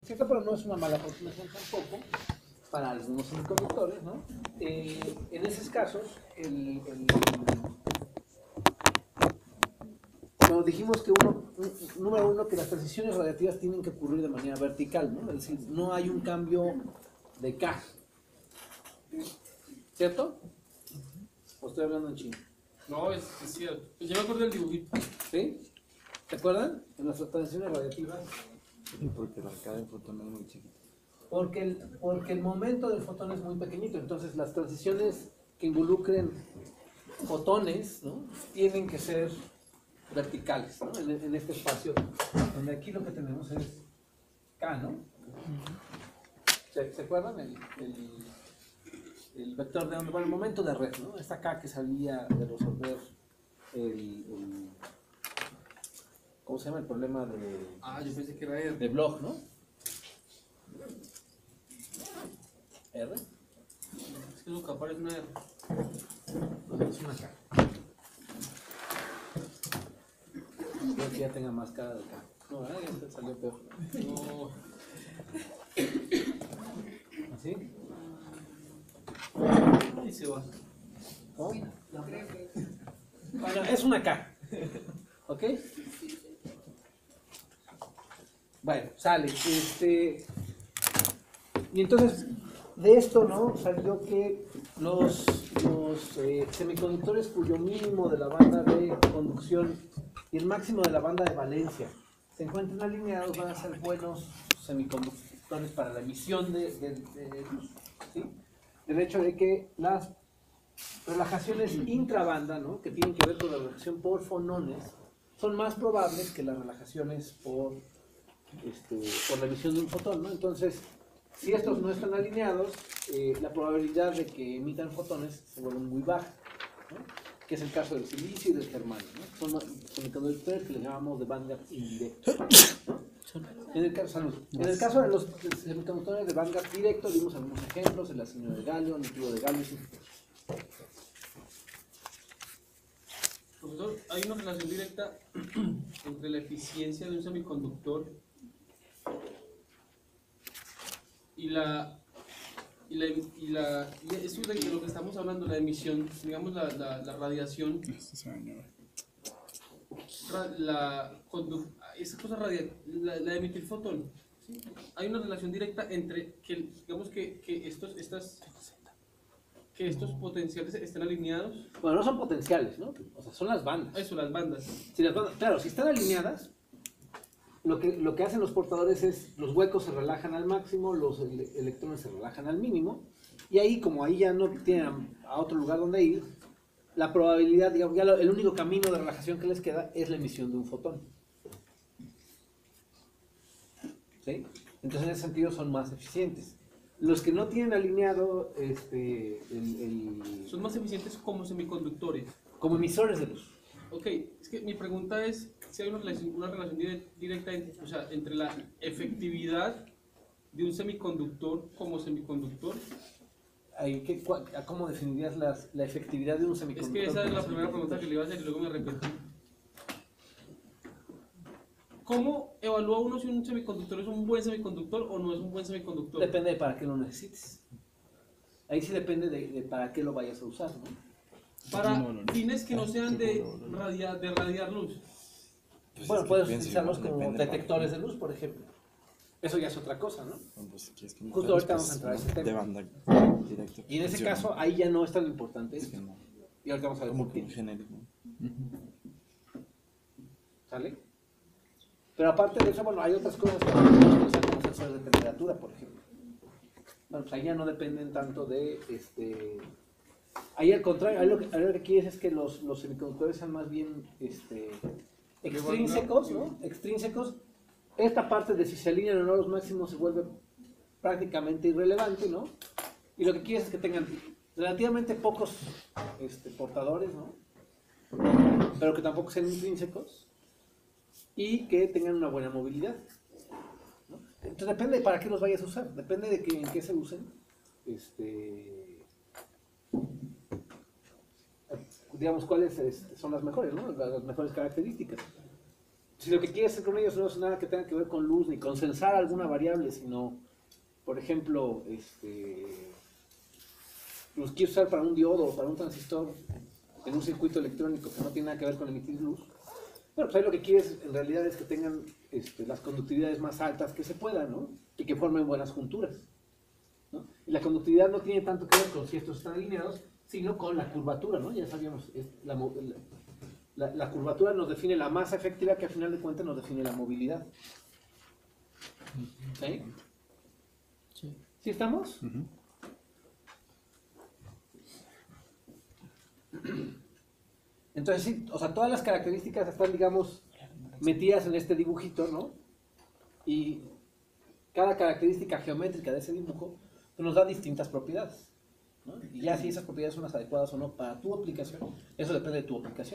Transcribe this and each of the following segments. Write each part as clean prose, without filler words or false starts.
¿Cierto? Pero no es una mala aproximación tampoco para algunos semiconductores, ¿no? En esos casos, cuando dijimos que número uno, que las transiciones radiativas tienen que ocurrir de manera vertical, ¿no? Es decir, no hay un cambio de K, ¿cierto? ¿O estoy hablando en chino? No, es cierto. Yo me acuerdo del dibujito. ¿Sí? ¿Se acuerdan? En las transiciones radiativas. Porque la arcada del fotón es muy chiquita. Porque el momento del fotón es muy pequeñito, entonces las transiciones que involucren fotones, ¿no? Tienen que ser verticales, ¿no? En este espacio, donde aquí lo que tenemos es K, ¿no? ¿Se acuerdan? El vector de onda, bueno, el momento de red, ¿no? Esta K que salía de resolver ¿cómo se llama? El problema Yo pensé que era R. de Bloch, ¿no? R. Es que su capa es una R. No, es una K. Creo que ya tenga más cara de K. No, ya te salió peor. No. ¿Así? Y se va. ¿Cómo? Bueno, es una K. ¿Ok? Bueno, sale. Y entonces, de esto, ¿no? Salió que los semiconductores cuyo mínimo de la banda de conducción y el máximo de la banda de valencia se encuentren alineados van a ser buenos semiconductores para la emisión de luz, ¿sí? El hecho de que las relajaciones intrabanda, ¿no? Que tienen que ver con la relajación por fonones, son más probables que las relajaciones por la emisión de un fotón, ¿no? Entonces, si estos no están alineados, la probabilidad de que emitan fotones se vuelve muy baja, ¿no? Que es el caso del silicio y del germanio, ¿no? Son semiconductores que le llamamos de banda indirecta, ¿no? En el caso de los semiconductores de banda directo, vimos algunos ejemplos, el arseniio de galio, el nítrido de galio. Profesor, hay una relación directa entre la eficiencia de un semiconductor y eso de lo que estamos hablando, la emisión, digamos la radiación, esa cosa la de emitir fotón, ¿sí? Hay una relación directa entre que, digamos que estos potenciales estén alineados. Bueno, no son potenciales, ¿no? O sea, son las bandas. Eso, las bandas. Si las bandas, claro, si están alineadas, lo que hacen los portadores es, los huecos se relajan al máximo, los electrones se relajan al mínimo, y ahí, como ahí ya no tienen a otro lugar donde ir, la probabilidad, digamos, ya el único camino de relajación que les queda es la emisión de un fotón. ¿Sí? Entonces, en ese sentido, son más eficientes. Los que no tienen alineado son más eficientes como semiconductores. Como emisores de luz. Ok, es que mi pregunta es si hay una relación directa entre la efectividad de un semiconductor como semiconductor. ¿Cómo definirías la efectividad de un semiconductor? Es que esa es la primera pregunta que le iba a hacer y luego me arrepentí. ¿Cómo evalúa uno si un semiconductor es un buen semiconductor o no es un buen semiconductor? Depende de para qué lo necesites. Ahí sí depende de para qué lo vayas a usar, ¿no? Para fines que no sean de radiar luz. Pues bueno, es que puedes pienso utilizarlos igual, como depende detectores para de luz, por ejemplo. Eso ya es otra cosa, ¿no? qué. Pues, si quieres que me Justo ahorita pues, vamos a entrar a ese tema. de banda directa. Y en ese funciona. caso, ahí ya no es tan importante Es esto. que no. Y ahorita vamos a ver Como por que qué. genérico. ¿Sale? Pero aparte de eso, bueno, hay otras cosas que podemos usar como sensores de temperatura, por ejemplo. Bueno, pues ahí ya no dependen tanto de ahí al contrario, ahí lo que quieres es que los semiconductores sean más bien extrínsecos, ¿no? Extrínsecos. Esta parte de si se alinean o no los máximos se vuelve prácticamente irrelevante, ¿no? Y lo que quieres es que tengan relativamente pocos portadores, ¿no? Pero que tampoco sean intrínsecos y que tengan una buena movilidad, ¿no? Entonces depende de para qué los vayas a usar, depende de en qué se usen. Digamos cuáles son las mejores, ¿no? Las mejores características. si lo que quieres hacer con ellos no es nada que tenga que ver con luz ni con censar alguna variable, sino, por ejemplo, los quieres usar para un diodo o para un transistor en un circuito electrónico que no tiene nada que ver con emitir luz, bueno, pues ahí lo que quieres en realidad es que tengan las conductividades más altas que se puedan, ¿no? Y que formen buenas junturas, ¿no? Y la conductividad no tiene tanto que ver con si estos están alineados, sino con la curvatura, ¿no? Ya sabíamos, la curvatura nos define la masa efectiva, que al final de cuentas nos define la movilidad. ¿Sí? Sí. ¿Sí estamos? Entonces sí, o sea, todas las características están, digamos, metidas en este dibujito, ¿no? Y cada característica geométrica de ese dibujo pues, nos da distintas propiedades, ¿no? Y ya si esas propiedades son las adecuadas o no para tu aplicación, eso depende de tu aplicación.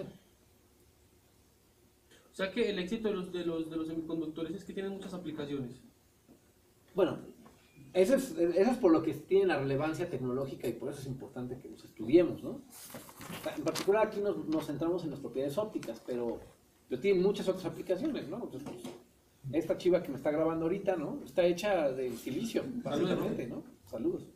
O sea que el éxito de los semiconductores es que tienen muchas aplicaciones. Bueno, eso es por lo que tiene la relevancia tecnológica y por eso es importante que los estudiemos, ¿no? En particular aquí nos centramos en las propiedades ópticas, pero tienen muchas otras aplicaciones, ¿no? Entonces, pues, esta chiva que me está grabando ahorita, ¿no? Está hecha de silicio, básicamente, ¿no? Saludos.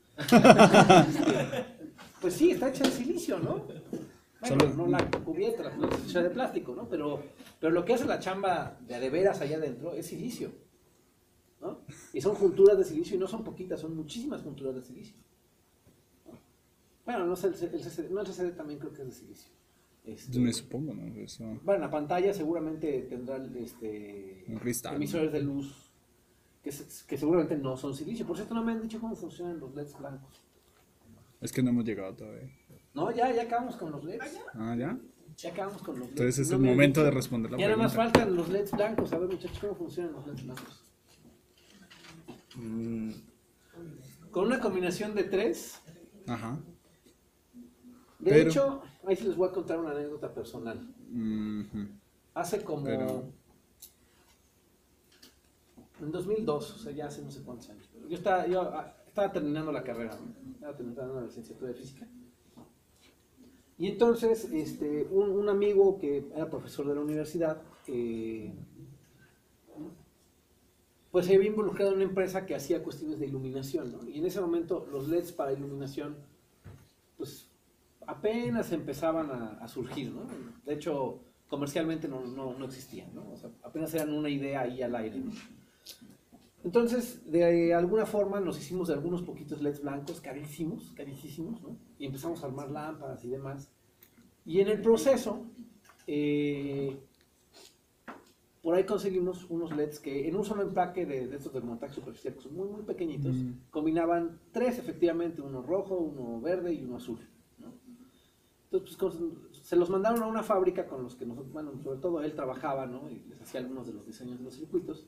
Pues sí, está hecha de silicio, ¿no? Bueno, no la cubierta, la es hecha de plástico, ¿no? Pero lo que hace la chamba de veras allá adentro es silicio, ¿no? Y son junturas de silicio y no son poquitas, son muchísimas junturas de silicio. Bueno, no sé, el CCD también creo que es de silicio. Me supongo, ¿no? Eso... Bueno, la pantalla seguramente tendrá un cristal, emisores de luz que seguramente no son silicio. Por cierto, no me han dicho cómo funcionan los LEDs blancos. Es que no hemos llegado todavía. No, ya acabamos con los LEDs. Ah, ¿ya? Ya acabamos con los LEDs. Entonces es No el me han momento dicho. de responder la Ya nada pregunta. más faltan los LEDs blancos. A ver, muchachos, ¿cómo funcionan los LEDs blancos? Con una combinación de 3. Ajá. De hecho, ahí sí les voy a contar una anécdota personal. Hace como... En 2002, o sea, ya hace no sé cuántos años. Yo estaba terminando la carrera, ¿no? Estaba terminando la licenciatura de física. Y entonces, un amigo que era profesor de la universidad, pues se había involucrado en una empresa que hacía cuestiones de iluminación, ¿no? Y en ese momento los LEDs para iluminación, pues apenas empezaban a surgir, ¿no? De hecho, comercialmente no existían, ¿no? O sea, apenas eran una idea ahí al aire, ¿no? Entonces, de alguna forma nos hicimos de algunos poquitos LEDs blancos, carísimos, ¿no? Y empezamos a armar lámparas y demás. Y en el proceso, por ahí conseguimos unos LEDs que en un solo empaque de estos de montaje superficial, que son muy, muy pequeñitos, combinaban 3 efectivamente, uno rojo, uno verde y uno azul, ¿no? Entonces, pues, se los mandaron a una fábrica con los que nosotros, bueno, sobre todo él trabajaba, ¿no? Y les hacía algunos de los diseños de los circuitos.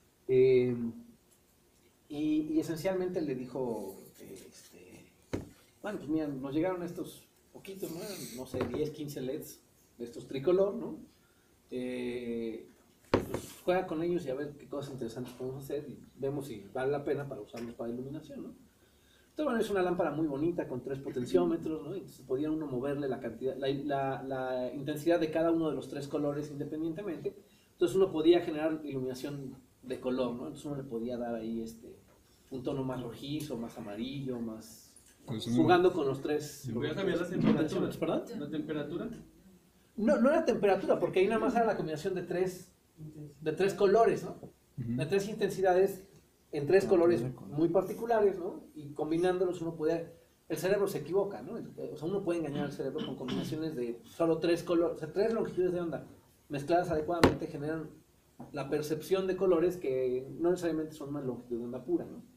Y esencialmente le dijo, bueno, pues mira, nos llegaron estos poquitos, ¿no? No sé, 10, 15 LEDs de estos tricolor, ¿no? Pues juega con ellos y a ver qué cosas interesantes podemos hacer y vemos si vale la pena para usarlos para iluminación, ¿no? Entonces, bueno, es una lámpara muy bonita con 3 potenciómetros, ¿no? Y entonces podía uno moverle la cantidad, la intensidad de cada uno de los 3 colores independientemente. Entonces uno podía generar iluminación de color, ¿no? Entonces uno le podía dar ahí un tono más rojizo, más amarillo, más... Pues jugando con los 3... ¿Voy a cambiar las temperaturas? ¿Perdón? ¿La temperatura? No era temperatura, porque ahí nada más era la combinación de 3 colores, ¿no? De 3 intensidades en 3 colores muy particulares, ¿no? Y combinándolos uno puede... El cerebro se equivoca, ¿no? O sea, uno puede engañar al cerebro con combinaciones de solo 3 colores, o sea, 3 longitudes de onda mezcladas adecuadamente generan la percepción de colores que no necesariamente son una longitud de onda pura, ¿no?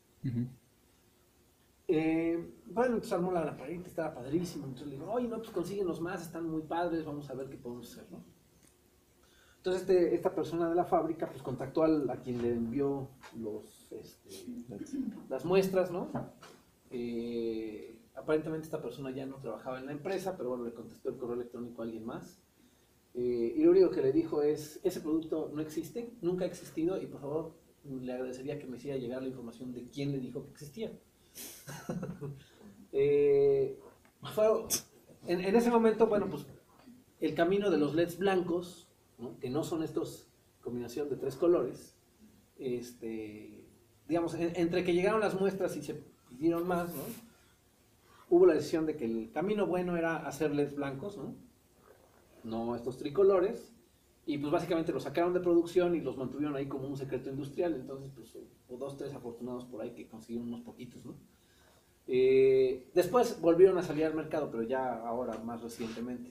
Bueno, entonces armó la lamparita, estaba padrísimo. Entonces le digo, oye, no, pues consíguenos más, están muy padres, vamos a ver qué podemos hacer, ¿no? Entonces esta persona de la fábrica pues contactó a quien le envió las muestras, ¿no? Aparentemente esta persona ya no trabajaba en la empresa, pero bueno, le contestó el correo electrónico a alguien más. Y lo único que le dijo es, ese producto no existe, nunca ha existido, y por favor le agradecería que me hiciera llegar la información de quién le dijo que existía. En ese momento, bueno, pues el camino de los LEDs blancos, ¿no? Que no son estos combinación de 3 colores. Digamos, entre que llegaron las muestras y se pidieron más, ¿no? Hubo la decisión de que el camino bueno era hacer LEDs blancos, ¿no? No estos tricolores. Y pues básicamente los sacaron de producción y los mantuvieron ahí como un secreto industrial. Entonces, pues, o 2, 3 afortunados por ahí que consiguieron unos poquitos, ¿no? Después volvieron a salir al mercado, pero ya ahora más recientemente.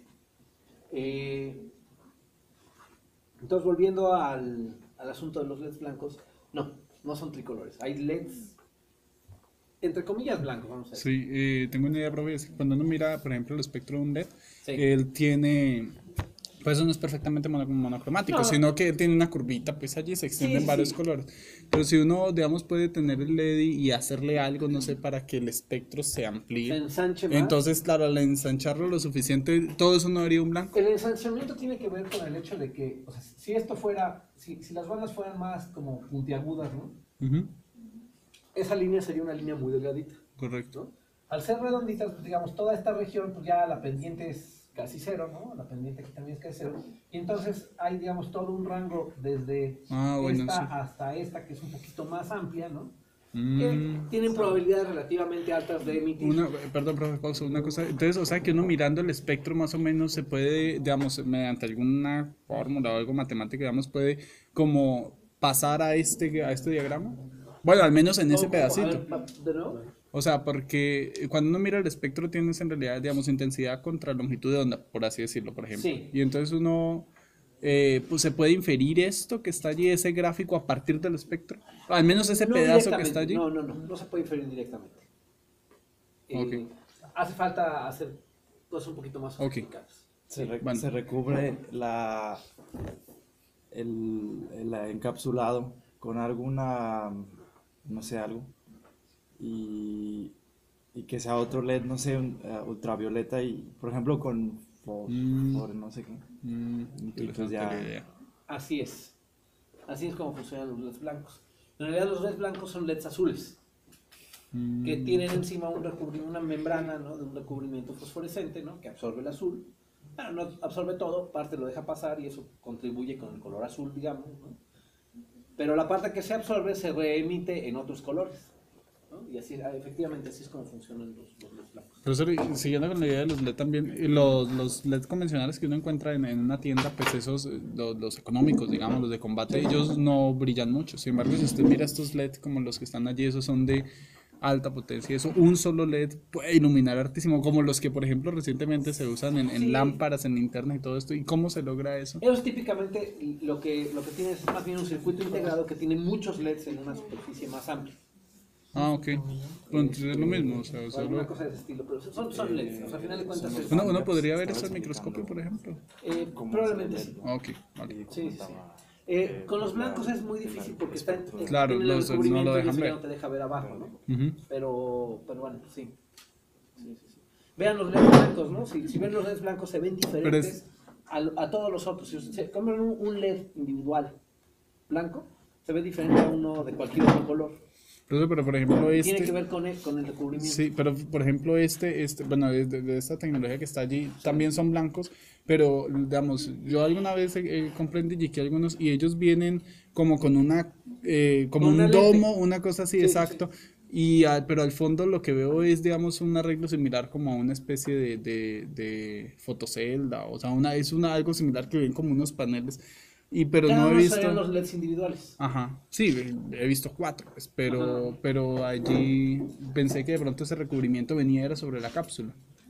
Entonces, volviendo al asunto de los LEDs blancos, no son tricolores. Hay LEDs, entre comillas, blancos, vamos a decir. Sí, tengo una idea, profe, es que cuando uno mira, por ejemplo, el espectro de un LED, Sí. él tiene, pues eso no es perfectamente monocromático, No. sino que él tiene una curvita, pues allí se extienden Sí, varios sí. colores. Pero si uno, digamos, puede tener el LED y hacerle algo, no sé, para que el espectro se Se amplíe, ensanche más. entonces, claro, al ensancharlo lo suficiente, todo eso no haría un blanco. El ensanchamiento tiene que ver con el hecho de que, o sea, si esto fuera, si las bandas fueran más como puntiagudas, ¿no? Ujú, Esa línea sería una línea muy delgadita, correcto. ¿no? Al ser redonditas, pues, digamos, toda esta región, pues ya la pendiente es casi cero, ¿no? La pendiente aquí también es casi cero. Y entonces hay, digamos, todo un rango desde Bueno, esta sí. hasta esta, que es un poquito más amplia, ¿no? Que Mm. tienen probabilidades relativamente altas de emitir. Perdón, profe, pausa, una cosa. Entonces, o sea, que uno mirando el espectro más o menos se puede, digamos, mediante alguna fórmula o algo matemático, digamos, puede como pasar a este diagrama. Bueno, al menos en ese A pedacito. ver, ¿de nuevo? O sea, porque cuando uno mira el espectro tienes en realidad, digamos, intensidad contra longitud de onda, por así decirlo, por ejemplo. Sí. Y entonces uno, pues se puede inferir esto que está allí, ese gráfico a partir del espectro. Al menos ese No pedazo que directamente, está allí. no se puede inferir directamente. Ok. Hace falta hacer cosas un poquito más Ok. sofisticadas. Bueno. Se recubre el encapsulado con alguna, no sé, algo, y que sea otro LED, no sé, ultravioleta y, por ejemplo, con fósforo, no sé qué. Interesante ya- la idea. Así es. Así es como funcionan los LEDs blancos. En realidad los LEDs blancos son LEDs azules, que tienen encima una membrana, ¿no? De un recubrimiento fosforescente, ¿no? Que absorbe el azul. Bueno, no absorbe todo, parte lo deja pasar y eso contribuye con el color azul, digamos, ¿no? Pero la parte que se absorbe se reemite en otros colores, ¿no? Y así, efectivamente, así es como funcionan los LEDs blancos. Profesor, y siguiendo con la idea de los LED también, los LED convencionales que uno encuentra en una tienda, pues esos, los económicos, digamos, los de combate, ellos no brillan mucho. Sin embargo, si usted mira estos LED como los que están allí, esos son de alta potencia. Eso, un solo LED puede iluminar hartísimo, como los que, por ejemplo, recientemente se usan en Sí. lámparas, en linternas y todo esto. ¿Y cómo se logra eso? Ellos típicamente lo que tienen es más bien un circuito integrado que tiene muchos LEDs en una superficie más amplia. Ah, ok. Bueno, entonces es lo mismo, o sea, O alguna solo... cosa de ese estilo, pero son LEDs. O sea, al final de cuentas es... Uno podría ver eso al microscopio, por ejemplo. Probablemente sí. Ah, ok, vale. Sí, sí, sí. Con los blancos es muy difícil porque está en Claro, el los- no recubrimiento lo y dejan eso ya ver. no te deja ver abajo, ¿no? Ujú. Pero bueno, sí. Sí, sí, sí. Vean los LEDs blancos, ¿no? Si ven los LEDs blancos se ven diferentes a todos los otros. Si se compran un LED individual blanco, se ve diferente a uno de cualquier otro color. Pero por ejemplo, Tiene que este... ver con el recubrimiento. Sí, pero por ejemplo, bueno, de esta tecnología que está allí, también son blancos, pero digamos, yo alguna vez compré en DigiKey algunos y ellos vienen como con como Con una un lente. domo, una cosa así, Sí, exacto. Pero al fondo lo que veo es, digamos, un arreglo similar como a una especie de fotocelda, o sea, algo similar que ven como unos paneles, pero Cada no he uno visto... serían los LEDs individuales. Ajá, sí, he visto 4, pues, pero allí pensé que de pronto ese recubrimiento venía era sobre la cápsula.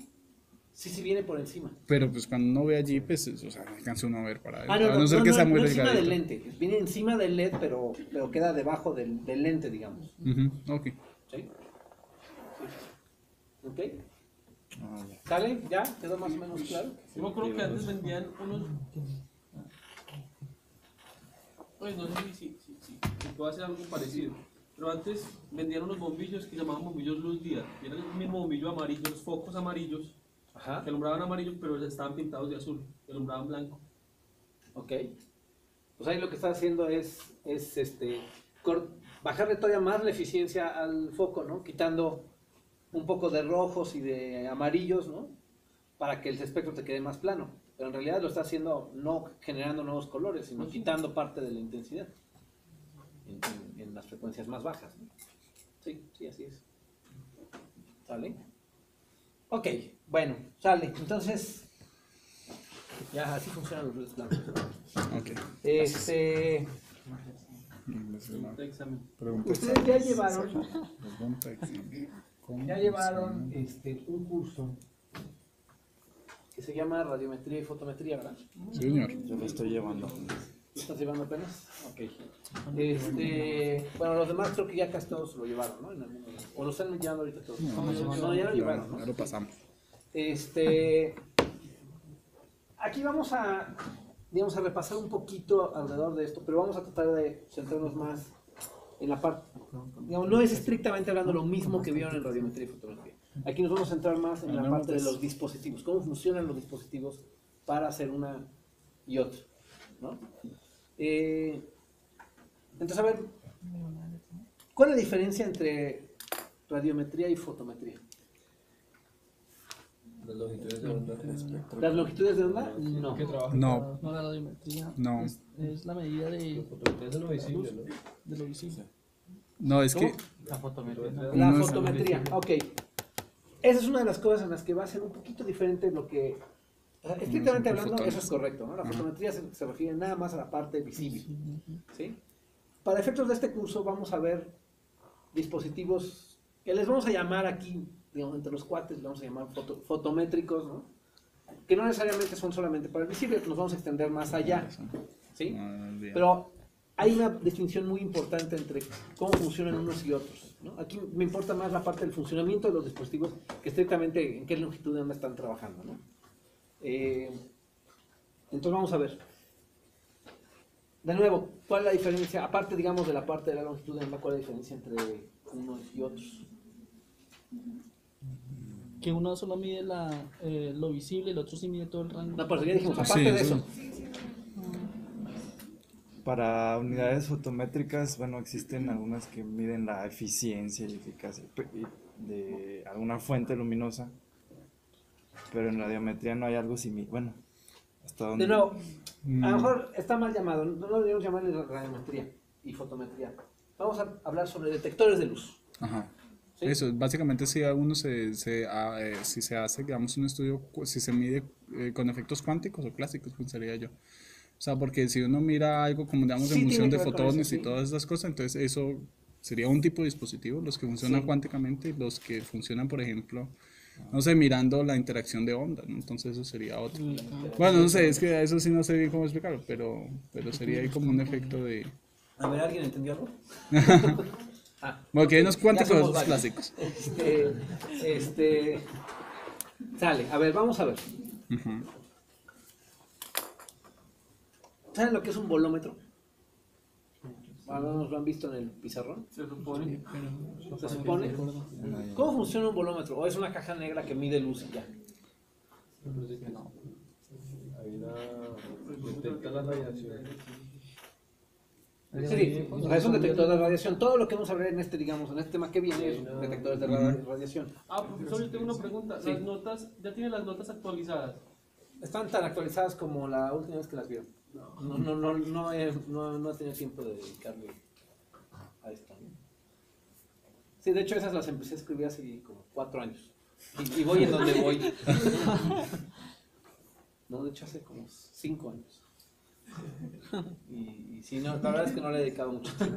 Sí viene por encima. Pero pues cuando uno ve allí, pues, o sea, no alcanza uno a ver para Ah, adentro, a no ser que sea muy no encima del delgadito. lente. Viene encima del LED, pero queda debajo del lente, digamos. Ujú, ok. ¿Sí? Sí. ¿Ok? Ah, ya. ¿Sale? ¿Ya? ¿Quedó más o menos claro? Yo me acuerdo que antes vendían unos. Pues no sé si puedo hacer algo parecido. Pero antes vendían unos bombillos que llamaban bombillos luz día. Y era el mismo bombillo amarillo, los focos amarillos, Ajá. que alumbraban amarillo, pero estaban pintados de azul, que alumbraban blanco. Ok. Pues ahí lo que está haciendo es bajarle todavía más la eficiencia al foco, ¿no? Quitando un poco de rojos y de amarillos, ¿no? Para que el espectro te quede más plano. pero en realidad lo está haciendo no generando nuevos colores, sino quitando parte de la intensidad en las frecuencias más bajas, ¿no? Sí, sí, así es. ¿Sale? Ok, bueno, sale. Entonces, ya así funcionan los LEDs blancos. Ok. Pregunta de examen. Ustedes ya llevaron, Pregunta de examen. ya llevaron un curso que se llama radiometría y fotometría, ¿verdad? Sí, señor. Yo lo estoy llevando. ¿Lo estás llevando apenas? Ok. Bueno, los demás creo que ya casi todos lo llevaron, ¿no? O lo están llevando ahorita todos. No, ya lo llevaron, ¿no? Ya lo pasamos. Aquí vamos a, digamos, a repasar un poquito alrededor de esto, pero vamos a tratar de centrarnos más en la parte, digamos, no es estrictamente hablando lo mismo que vieron en radiometría y fotometría. Aquí nos vamos a centrar más en la parte de los dispositivos, cómo funcionan los dispositivos para hacer una y otra, ¿no? Entonces, a ver, ¿cuál es la diferencia entre radiometría y fotometría? Las longitudes de onda. ¿Las longitudes de onda? No. ¿Qué trabaja? No, No, la radiometría no. es la medida de Fotometría es de lo visible, ¿no? lo visible. No, es que La fotometría. La No es- fotometría, ok. Esa es una de las cosas en las que va a ser un poquito diferente lo que... Estrictamente por hablando, fotones. eso es correcto, ¿no? La fotometría se refiere nada más a la parte visible, ¿sí? Para efectos de este curso vamos a ver dispositivos que les vamos a llamar aquí, digamos, entre los cuates, les vamos a llamar fotométricos, ¿no? Que no necesariamente son solamente para el visible, nos vamos a extender más allá, ¿sí? no, olvídalo. Pero hay una distinción muy importante entre cómo funcionan unos y otros, ¿no? Aquí me importa más la parte del funcionamiento de los dispositivos que estrictamente en qué longitud de onda están trabajando, ¿no? Entonces vamos a ver. De nuevo, ¿cuál es la diferencia? Aparte, digamos, de la parte de la longitud de onda, ¿cuál es la diferencia entre unos y otros? Que uno solo mide lo visible, el otro sí mide todo el rango. No, pues ya dijimos, Sí, aparte de eso. eso. Para unidades fotométricas, bueno, existen algunas que miden la eficiencia y eficacia de alguna fuente luminosa, pero en radiometría no hay algo similar. Bueno, hasta donde... De nuevo, a lo mejor está mal llamado, no lo deberíamos llamarle radiometría y fotometría. Vamos a hablar sobre detectores de luz. Ajá. ¿Sí? Eso, básicamente si a uno si se hace, digamos, un estudio, si se mide con efectos cuánticos o clásicos, pensaría yo. O sea, porque si uno mira algo como, digamos, Sí, emisión tiene de que ver con fotones eso, y sí. todas esas cosas, entonces eso sería un tipo de dispositivo, los que funcionan Sí. cuánticamente y los que funcionan, por ejemplo, no sé, mirando la interacción de ondas, ¿no? Entonces eso sería otro. Bueno, no sé, es que eso sí no sé bien cómo explicarlo, pero sería ahí como un efecto de... A ver, ¿alguien entendió algo? Bueno, que hay unos Ya cuánticos somos esos varios. clásicos. Sale, a ver, vamos a ver. Ujú. ¿Saben lo que es un volómetro? ¿Algunos lo han visto en el pizarrón? Se supone. ¿Se supone? ¿Cómo funciona un volómetro? ¿O es una caja negra que mide luz y ya? Hay una... detecta la radiación. Sí, o sea, es un detector de radiación. Todo lo que vamos a ver en este, digamos, en este tema que viene es detectores de radiación. Ah, profesor, yo tengo una pregunta. Sí. Las notas, ¿ya tiene las notas actualizadas? Están tan actualizadas como la última vez que las vieron. No he tenido tiempo de dedicarle a esto. ¿No? Sí, de hecho esas las empecé a escribir hace como 4 años. Y voy en donde voy. No, de hecho hace como 5 años. Y sí, no, la verdad es que no le he dedicado mucho tiempo.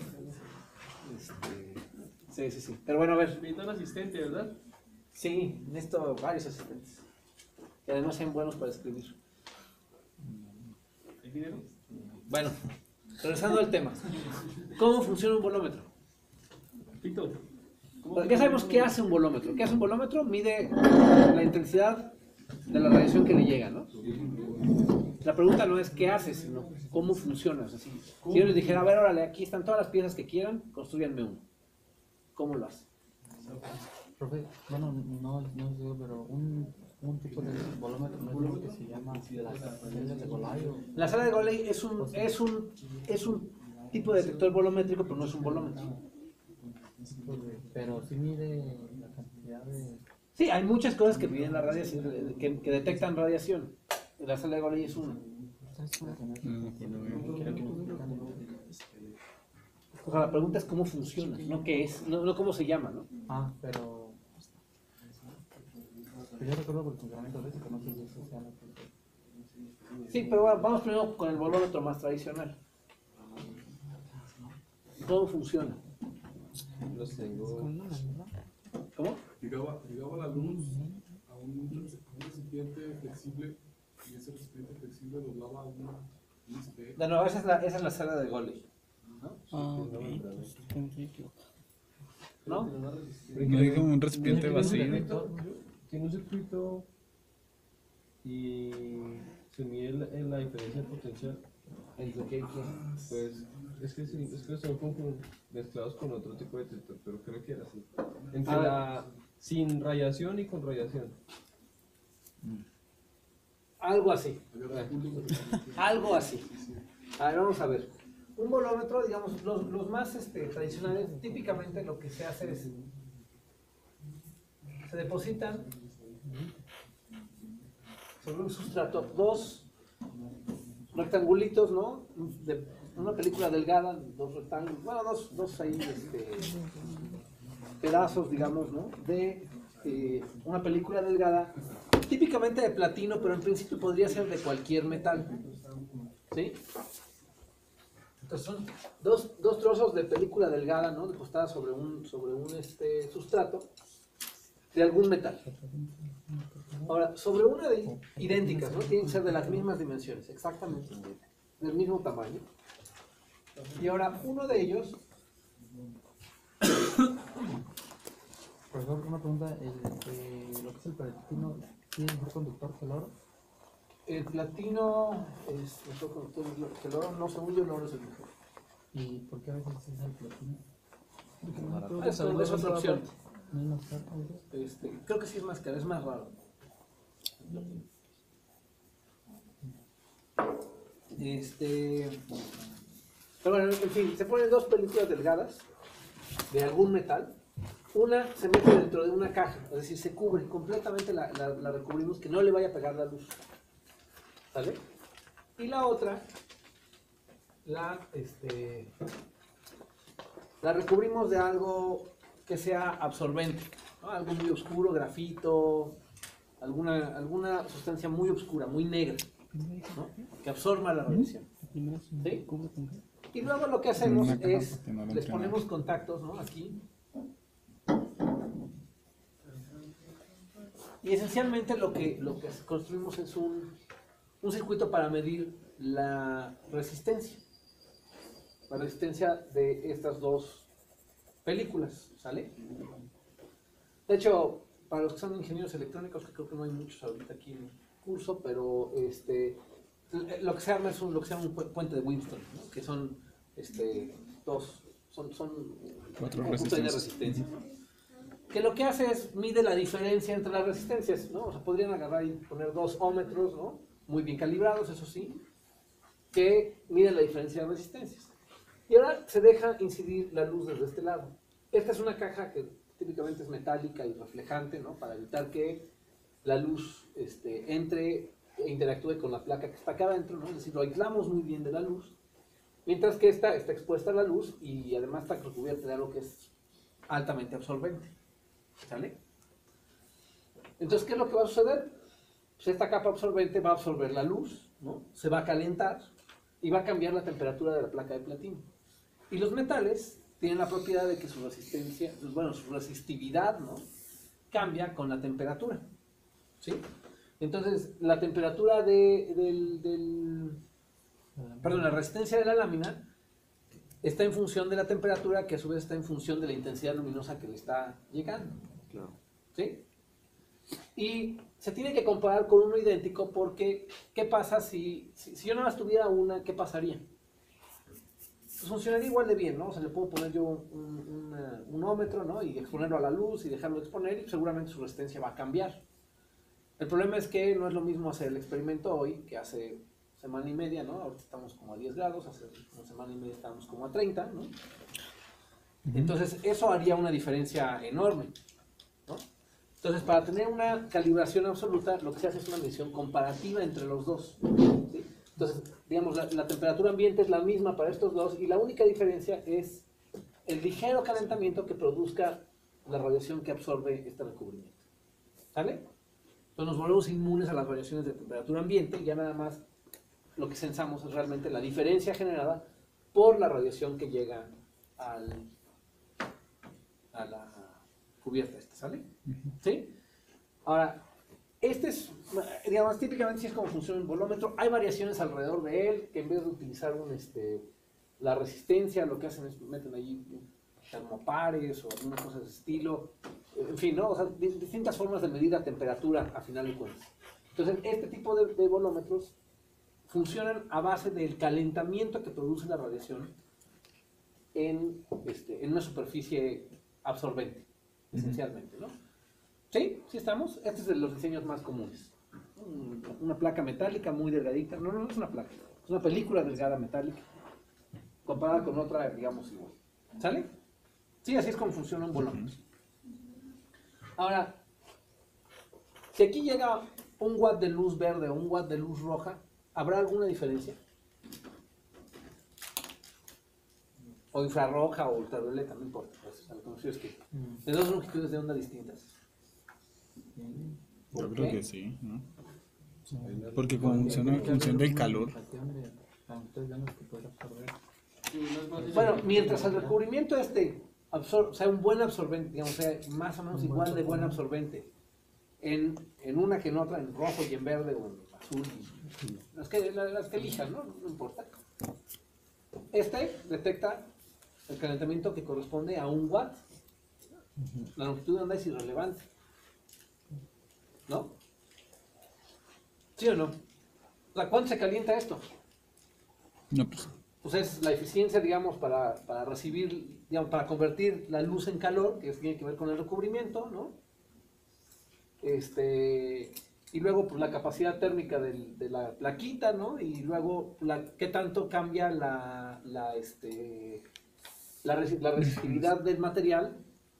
Sí. Pero bueno, a ver. Necesita un asistente, ¿verdad? Sí, necesito varios asistentes. Que además sean buenos para escribir. ¿Hay dinero? Bueno, regresando al tema. ¿Cómo funciona un volómetro? Pito. Pues ya sabemos qué hace un volómetro. ¿Qué hace un volómetro? Mide la intensidad de la radiación que le llega, ¿no? La pregunta no es qué hace, sino cómo funciona. O sea, si yo les dijera, a ver, órale, aquí están todas las piezas que quieran, construyanme uno. ¿Cómo lo hace? Profe, bueno, no sé, pero un tipo de volómetro no es lo que se llama las celdas de Golay o... La sala de Golay es un tipo de detector volumétrico, pero no es un volómetro. Pero sí mide la cantidad de... Sí, hay muchas cosas que miden la radiación, que detectan radiación. La sala de Goley es una. O sea, la pregunta es cómo funciona, no qué es, no cómo se llama, ¿no? Pero yo recuerdo por el funcionamiento de eso, que no sé si eso sea la que... Sí, pero bueno, vamos primero con el bolómetro más tradicional. ¿Cómo funciona? Los tengo. ¿Cómo? Llegaba la luz a un recipiente flexible y ese recipiente flexible doblaba una USB. No, esa es la sala de Goley. ¿No? No digo un recipiente vacío. Tiene un circuito y se mide la diferencia de potencial. ¿Entre qué? Pues es que son como mezclados con otro tipo de detector, pero creo que era así. Entre sin radiación y con radiación. Algo así. Algo así. A ver, vamos a ver. Un bolómetro, digamos, los más tradicionales, típicamente lo que se hace es, se depositan sobre un sustrato dos rectangulitos, ¿no? De una película delgada, dos rectángulos, bueno, dos ahí, pedazos, digamos, ¿no? De una película delgada, típicamente de platino, pero en principio podría ser de cualquier metal, ¿sí? Entonces son dos trozos de película delgada, ¿no? Depositada sobre un sustrato de algún metal. Ahora, sobre una de idénticas, ¿no? Tienen que ser de las mismas dimensiones, exactamente, del mismo tamaño. Y ahora, uno de ellos, Profesor, una pregunta, lo que es el platino, ¿tiene mejor conductor que el oro? el platino es mejor conductor que el oro, no, según yo el oro es el mejor. ¿Y por qué a veces es el platino? Es otra opción. ¿No es más caro? Creo que sí es más caro, es más raro. Pero bueno, en fin, se ponen dos películas delgadas de algún metal. Una se mete dentro de una caja, es decir, se cubre completamente, la recubrimos, que no le vaya a pegar la luz. ¿Sale? Y la otra, la recubrimos de algo que sea absorbente, ¿no? Algo muy oscuro, grafito, alguna sustancia muy oscura, muy negra, ¿no? Que absorba la radiación. ¿Sí? Y luego lo que hacemos es, les ponemos contactos, ¿no? Aquí. Y esencialmente lo que construimos es un circuito para medir la resistencia de estas dos películas, ¿sale? De hecho, para los que son ingenieros electrónicos, que creo que no hay muchos ahorita aquí en el curso, pero lo que se arma es lo que se llama un puente de Winston, ¿no? Que son son cuatro un conjunto de resistencias. Que lo que hace es mide la diferencia entre las resistencias, ¿no? O sea, podrían agarrar y poner dos ómetros, ¿no? Muy bien calibrados, eso sí, que miden la diferencia de resistencias. Y ahora se deja incidir la luz desde este lado. Esta es una caja que típicamente es metálica y reflejante, ¿no? Para evitar que la luz entre e interactúe con la placa que está acá adentro, ¿no? Es decir, lo aislamos muy bien de la luz, mientras que esta está expuesta a la luz y además está recubierta de algo que es altamente absorbente. ¿Sale? Entonces, ¿qué es lo que va a suceder? Pues esta capa absorbente va a absorber la luz, ¿no? Se va a calentar y va a cambiar la temperatura de la placa de platino. Y los metales tienen la propiedad de que su resistencia, bueno, su resistividad, ¿no? Cambia con la temperatura, ¿sí? Entonces, la temperatura la resistencia de la lámina está en función de la temperatura, que a su vez está en función de la intensidad luminosa que le está llegando. Claro. ¿Sí? Y se tiene que comparar con uno idéntico porque, ¿qué pasa si yo nada más tuviera una? ¿Qué pasaría? Pues funcionaría igual de bien, ¿no? O sea, le puedo poner yo un ómetro, ¿no? Y exponerlo a la luz y dejarlo exponer y seguramente su resistencia va a cambiar. El problema es que no es lo mismo hacer el experimento hoy que hace semana y media, ¿no? Ahorita estamos como a 10 grados, hace una semana y media estábamos como a 30, Entonces, eso haría una diferencia enorme, ¿no? Entonces, para tener una calibración absoluta, lo que se hace es una medición comparativa entre los dos. ¿Sí? Entonces, digamos, la temperatura ambiente es la misma para estos dos y la única diferencia es el ligero calentamiento que produzca la radiación que absorbe este recubrimiento. ¿Sale? Entonces nos volvemos inmunes a las variaciones de temperatura ambiente y ya nada más lo que sensamos es realmente la diferencia generada por la radiación que llega a la cubierta esta, ¿sale? ¿Sí? Ahora, este es, digamos, típicamente sí es como funciona un bolómetro. Hay variaciones alrededor de él, que en vez de utilizar la resistencia, lo que hacen es meten allí termopares o alguna cosa de ese estilo. En fin, ¿no? O sea, distintas formas de medir la temperatura a final de cuentas. Entonces, este tipo de bolómetros funcionan a base del calentamiento que produce la radiación en una superficie absorbente, esencialmente, ¿no? ¿Sí? ¿Sí estamos? Este es de los diseños más comunes. Una placa metálica muy delgadita. No, no es una placa. Es una película delgada metálica comparada con otra, digamos, igual. ¿Sale? Sí, así es como funciona un bolómetro. Ahora, si aquí llega un watt de luz verde o un watt de luz roja, ¿habrá alguna diferencia? O infrarroja o ultravioleta, no importa. Pues, lo que me refiero es que de dos longitudes de onda distintas. Yo ¿Por creo qué? que sí, ¿no? Porque como funciona en función del calor. Bueno, mientras el recubrimiento sea un buen absorbente, digamos, sea más o menos igual de buen absorbente en una que en otra, en rojo y en verde o en azul, las que elijan, ¿no? No importa. Detecta el calentamiento que corresponde a 1 watt. La longitud de onda es irrelevante, ¿no? ¿Sí o no? O sea, ¿cuánto se calienta esto? No, pues. Pues es la eficiencia, digamos, para recibir, digamos, para convertir la luz en calor, que tiene que ver con el recubrimiento, ¿no? Y luego, pues, la capacidad térmica de la plaquita, ¿no? Y luego, qué tanto cambia la resistividad del material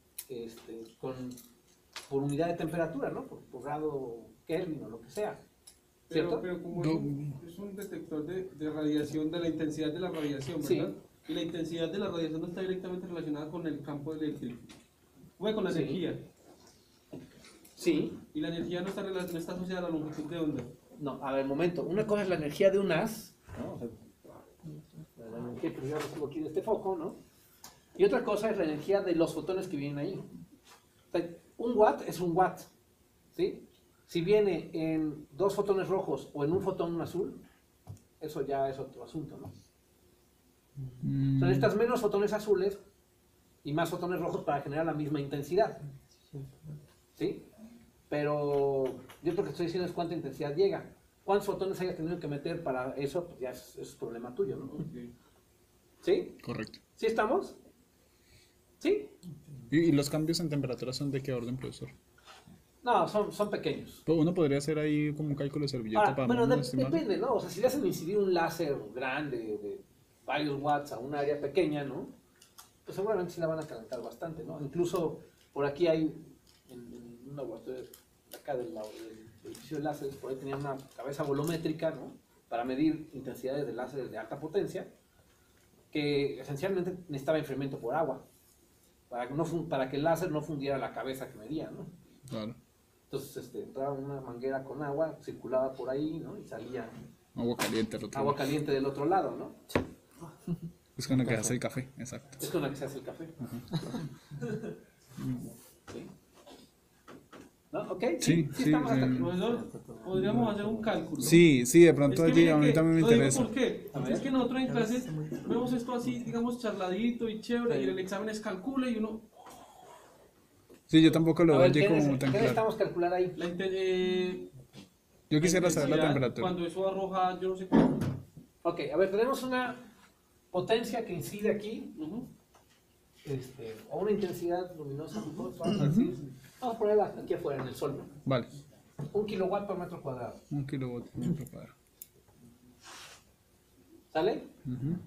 por unidad de temperatura, ¿no? Por grado Kelvin o lo que sea. ¿Cierto? Pero como es un detector de radiación, de la intensidad de la radiación, ¿verdad? Sí. Y la intensidad de la radiación no está directamente relacionada con el campo eléctrico. Bueno, con la Sí. energía. Sí. Y la energía no está asociada a la longitud de onda. No, a ver, momento. Una cosa es la energía de un haz, ¿no? O sea, la energía que yo recibo aquí de este foco, ¿no? Y otra cosa es la energía de los fotones que vienen ahí. O sea, 1 watt es 1 watt, ¿sí? Si viene en 2 fotones rojos o en un fotón azul, eso ya es otro asunto, ¿no? O sea, necesitas menos fotones azules y más fotones rojos para generar la misma intensidad, ¿sí? Pero yo lo que estoy diciendo es cuánta intensidad llega. ¿Cuántos fotones hayas tenido que meter para eso? Pues ya es problema tuyo, ¿no? Okay. ¿Sí? Correcto. ¿Sí estamos? ¿Sí? ¿Y los cambios en temperatura son de qué orden, profesor? No, son pequeños. Pues uno podría hacer ahí como un cálculo de servilleta Ahora, para bueno, no estimar. depende, ¿no? O sea, si le hacen incidir un láser grande de varios watts a un área pequeña, ¿no? Pues seguramente sí la van a calentar bastante, ¿no? Incluso por aquí hay, en un laboratorio acá del edificio de láseres, por ahí tenían una cabeza volumétrica, ¿no? Para medir intensidades de láseres de alta potencia, que esencialmente necesitaba enfriamiento por agua, para que el láser no fundiera la cabeza que medía, ¿no? Claro. Entonces entraba una manguera con agua, circulaba por ahí, ¿no? Y salía Agua caliente al otro agua lado. caliente del otro lado, ¿no? Es con la que hace el café, exacto. Es con la que se hace el café. ¿Sí? ¿No? ¿Ok? Sí, sí, estamos hasta sí. aquí. Profesor, podríamos hacer un cálculo. Sí, de pronto Es que allí mire a mí que- también me lo digo interesa. ¿por qué? Es que nosotros en clase vemos esto así, digamos, charladito y chévere, y en el examen es calcula y uno... Sí, yo tampoco lo A veo ver, allí ¿qué como tan claro. necesitamos calcular ahí? Yo quisiera saber la intensidad, temperatura. Cuando eso arroja, yo no sé cuánto. Ok, a ver, tenemos una potencia que incide aquí, Ujú. o una intensidad luminosa, vamos a decir. Vamos a ponerla aquí afuera, en el sol, ¿no? Vale, 1 kilowatt por metro cuadrado. 1 kilowatt por metro cuadrado. ¿Sale? Ujú.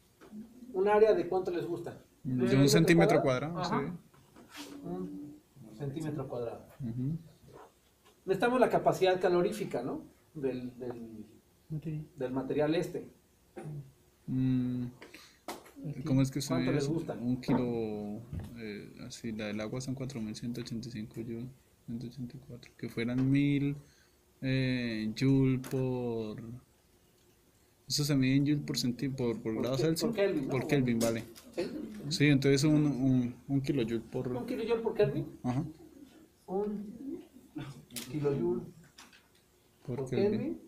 ¿Un área de cuánto les gusta? De un centímetro cuadrado, Ajá. sí. centímetro cuadrado. Ujú. Necesitamos la capacidad calorífica, ¿no? Del material este. Mm, ¿Cómo es que se ¿Cuánto ve les eso? gusta? Un kilo, así, la del agua son 4185 joules, 184, que fueran 1000 joule por... Eso se mide en joule por grado Celsius. por Kelvin, ¿no? Por Kelvin, vale. ¿Sí? Sí, entonces un kilojoule por... ¿Un kilojoule por Kelvin? Ajá, Un kilojoule por por Kelvin. Kelvin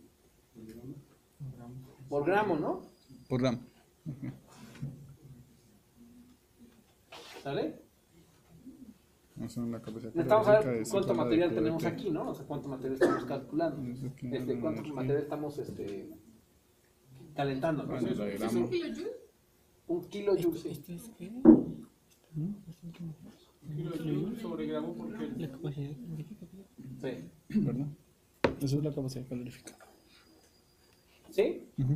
por gramo, ¿no? Por gramo. Ok. ¿Sale? Eso es la capacidad Necesitamos calórica saber de cuánto tabla de material PVT. tenemos aquí, ¿no? O sea, cuánto material estamos calculando. Eso que Cuánto aquí. material estamos calentando, ¿no? Bueno, Eso es diagrama. un kilojoule. Un kilojoule, sí. ¿Esto es qué? Kilojoule sobre gramo por Kelvin. La capacidad científica. Sí. ¿Verdad? Eso es la capacidad calorífica. ¿Sí? Ujú.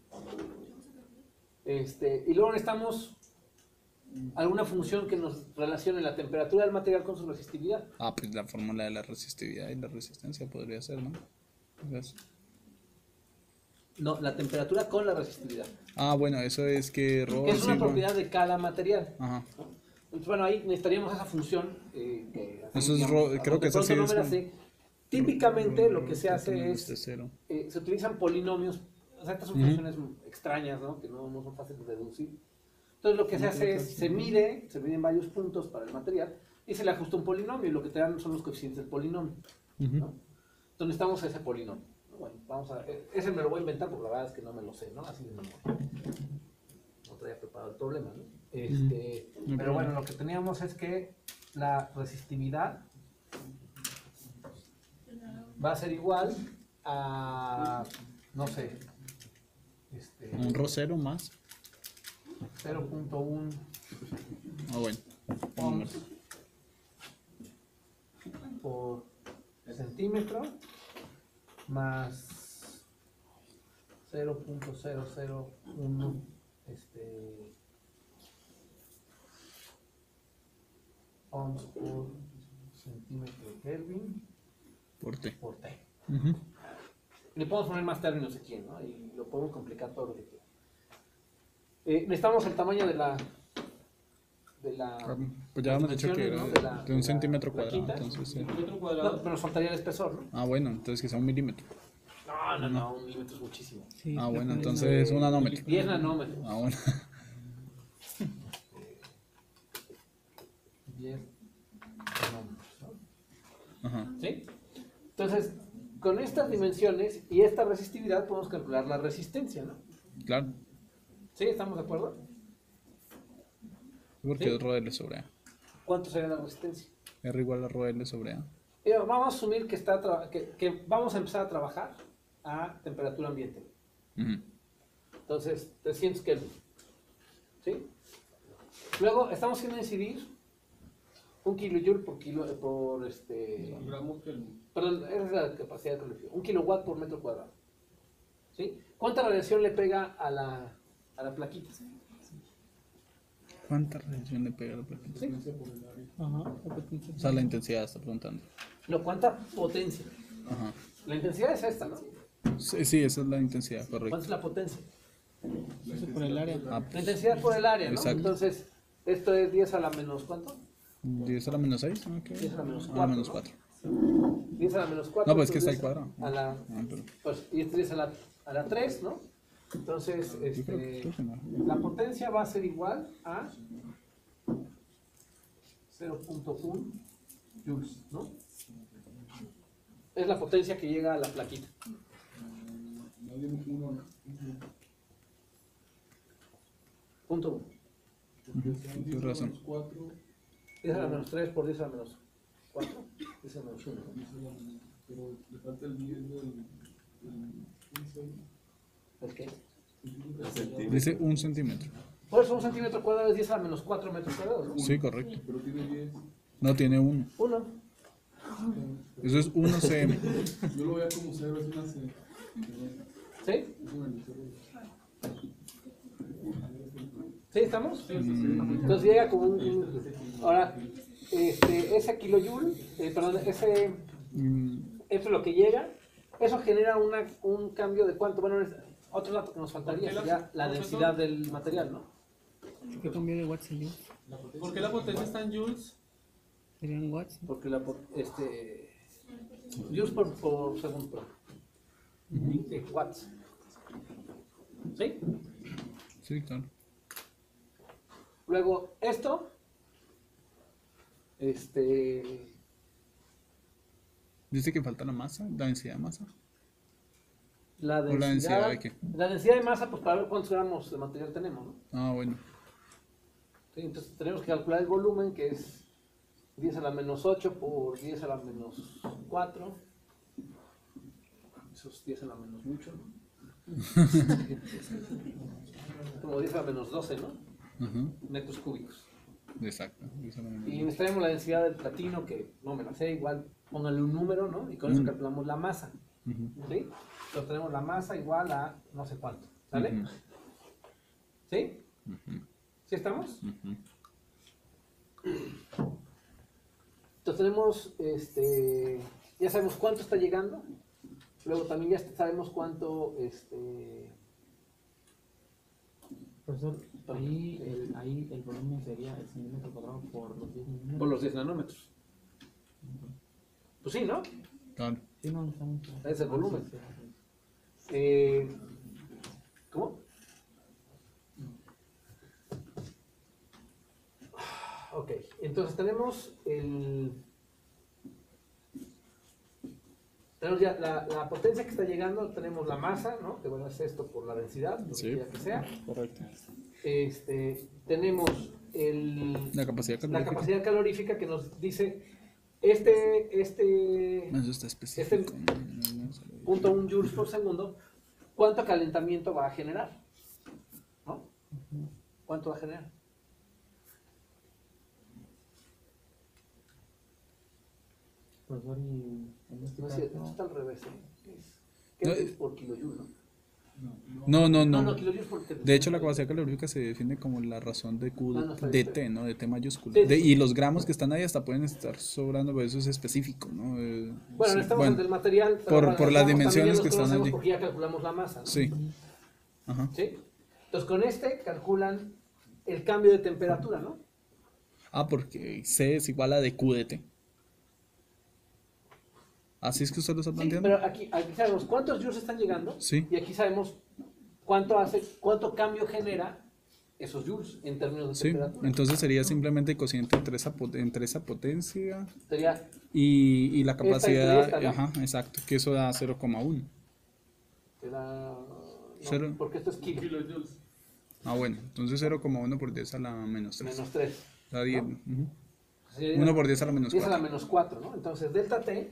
Y luego necesitamos alguna función que nos relacione la temperatura del material con su resistividad. Ah, pues la fórmula de la resistividad y la resistencia podría ser, ¿no? Entonces- No, la temperatura con la resistividad. Ah, bueno, eso es que Rho Que es una es igual- propiedad de cada material. Ajá. Entonces, bueno, ahí necesitaríamos esa función. Eso es creo que eso sí no es me la un- sé. Típicamente lo que se hace de es, cero. se utilizan polinomios, o sea, estas son funciones extrañas, ¿no? Que no son fáciles de deducir. Entonces lo que se hace es, se miden varios puntos para el material y se le ajusta un polinomio y lo que te dan son los coeficientes del polinomio, Ujú. ¿no? Entonces necesitamos ese polinomio. Bueno, vamos a, ese me lo voy a inventar porque la verdad es que no me lo sé, ¿no? Así de memoria. No traía preparado el problema, ¿no? Pero bueno, lo que teníamos es que la resistividad va a ser igual a, no sé, Un rosero más. 0.1 Ah, bueno. ohms por centímetro más 0.001 ohms por centímetro Kelvin Por T. por T. Ujú. Le podemos poner más términos aquí, ¿no? Y lo podemos complicar todo lo que quiera. Necesitamos el tamaño de la Pues ya habíamos dicho que era dimensiones, ¿no? de un centímetro la cuadrado, quinta. entonces sí. Metro No, cuadrado. pero nos faltaría el espesor, ¿no? Ah, bueno, entonces que sea un milímetro. No, un milímetro es muchísimo. Sí, Ah, creo bueno, que entonces un nanómetro. 10 nanómetros. Ah, bueno. 10 nanómetros, ¿no? Ajá. ¿Sí? Entonces, con estas dimensiones y esta resistividad podemos calcular la resistencia, ¿no? Claro. ¿Sí? ¿Estamos de acuerdo? Porque Sí. es Rho L sobre A. ¿Cuánto sería la resistencia? R igual a Rho L sobre A. Vamos a asumir que vamos a empezar a trabajar a temperatura ambiente. Ujú. Entonces, 300 Kelvin. ¿Sí? Luego, estamos haciendo incidir un kilojoule por Gramo Kelvin. perdón, esa es la capacidad de calefacción. 1 kilowatt por metro cuadrado. ¿Sí? ¿Cuánta radiación le pega a la plaquita? ¿Cuánta radiación le pega a la plaquita? ¿Sí? Ajá, la potencia. O sea, la intensidad está preguntando. No, ¿cuánta potencia? Ajá. La intensidad es esta, ¿no? Sí, sí, esa es la intensidad, ¿Cuánta correcto. es la potencia? Eso por el área. Ah, La intensidad por el área, ¿no? Exacto. Entonces, esto es 10 a la menos, ¿cuánto? 10 a la menos 6. 10 a la menos A 4. la menos 4. 10 a la menos 4. No, pues es que está al cuadrado. A la, Ah, pero- pues, y esto es a la 3, ¿no? Entonces, Yo creo que esto se me- la potencia va a ser igual a 0.1 joules, ¿no? Es la potencia que llega a la plaquita. Nadie uno, Punto 1. porque sean 10 Tienes a razón. menos 4, 10 a la menos 3 por 10 a la menos 4. 10 a la menos 1. pero le falta el 10 del 15. ¿El qué? Dice 1 centímetro. Por eso un centímetro cuadrado es 10 a la menos 4 metros cuadrados, ¿no? Sí, correcto. Pero tiene 10. No tiene 1. 1. Eso es 1 cm. Yo lo veía como 0, es una C. ¿Sí? Es una cero. ¿Sí estamos? Entonces llega como ahora, ese kilojoule, perdón, eso es lo que llega, eso genera un cambio de cuánto, bueno, otro dato que nos faltaría sería la densidad del material, ¿no? ¿Qué cambio de watts en joules? ¿Por qué la potencia está en joules? ¿Serían watts? Porque joules por segundo. Sí, watts. ¿Sí? Sí, claro. Luego, esto, Dice que falta la masa, la densidad de masa. la ¿O la densidad de qué? la densidad de masa, pues para ver cuántos gramos de material tenemos, ¿no? Ah, bueno. Sí, entonces tenemos que calcular el volumen, que es 10 a la menos 8 por 10 a la menos 4. Eso es 10 a la menos mucho, ¿no? Como 10 a la menos 12, ¿no? Ajá, Metros cúbicos. exacto. Eso lo Y mismo. necesitaremos la densidad del platino, que no me la sé, igual póngale un número, ¿no? Y con eso calculamos la masa, Ujú, ¿sí? Entonces tenemos la masa igual a no sé cuánto, ¿sale? ujú, ¿Sí? ujú, ¿Sí estamos? ujú. Entonces tenemos, ya sabemos cuánto está llegando, luego también ya sabemos cuánto, Profesor, ahí el volumen sería el centímetro cuadrado por los 10 milímetros. por los 10 nanómetros. Pues sí, ¿no? Claro. Sí, no, estamos... Es el volumen. Sí, sí. ¿Cómo? Ok, entonces tenemos tenemos ya la potencia que está llegando, tenemos la masa, ¿no? Que bueno, es esto por la densidad, lo Sí. que quiera que sea. Correcto. Tenemos La capacidad la calorífica. capacidad calorífica que nos dice este Eso está específico. punto 1 joules por segundo, ¿cuánto calentamiento va a generar? ¿No? ¿Cuánto va a generar? Profesor, y en este No, sí, esto caso... está al revés. ¿Qué No, es por kilojoule, no? No, no, No, no. kilojoules porque... De hecho, la capacidad calorífica se define como la razón de Q Ah, no, está de bien. T, ¿no? De T mayúscula. Sí, sí, sí. Y los gramos que están ahí hasta pueden estar sobrando, pero eso es específico, ¿no? Bueno, Sí, necesitamos el del material. pero por para las calculamos dimensiones también que los están conocemos allí. porque ya calculamos la masa, ¿no? Sí. Ajá. ¿Sí? Entonces con calculan el cambio de temperatura, ¿no? Ah, porque C es igual a de Q de T. ¿Así es que usted lo está Sí, planteando? pero aquí sabemos cuántos joules están llegando Sí. y aquí sabemos cuánto cambio genera esos joules en términos de Sí, temperatura. entonces sería simplemente el cociente entre esa potencia Sería y la Esta capacidad. entre esta, ¿no? Ajá, exacto, que eso da 0,1. no, porque esto es kilo, Kilojoules. Ah, bueno, entonces 0,1 por 10 a la menos 3. menos 3. Da 10. ¿no? Ujú. Sería 1 por 10 a la menos 10 a la 4. menos 4, ¿no? Entonces delta T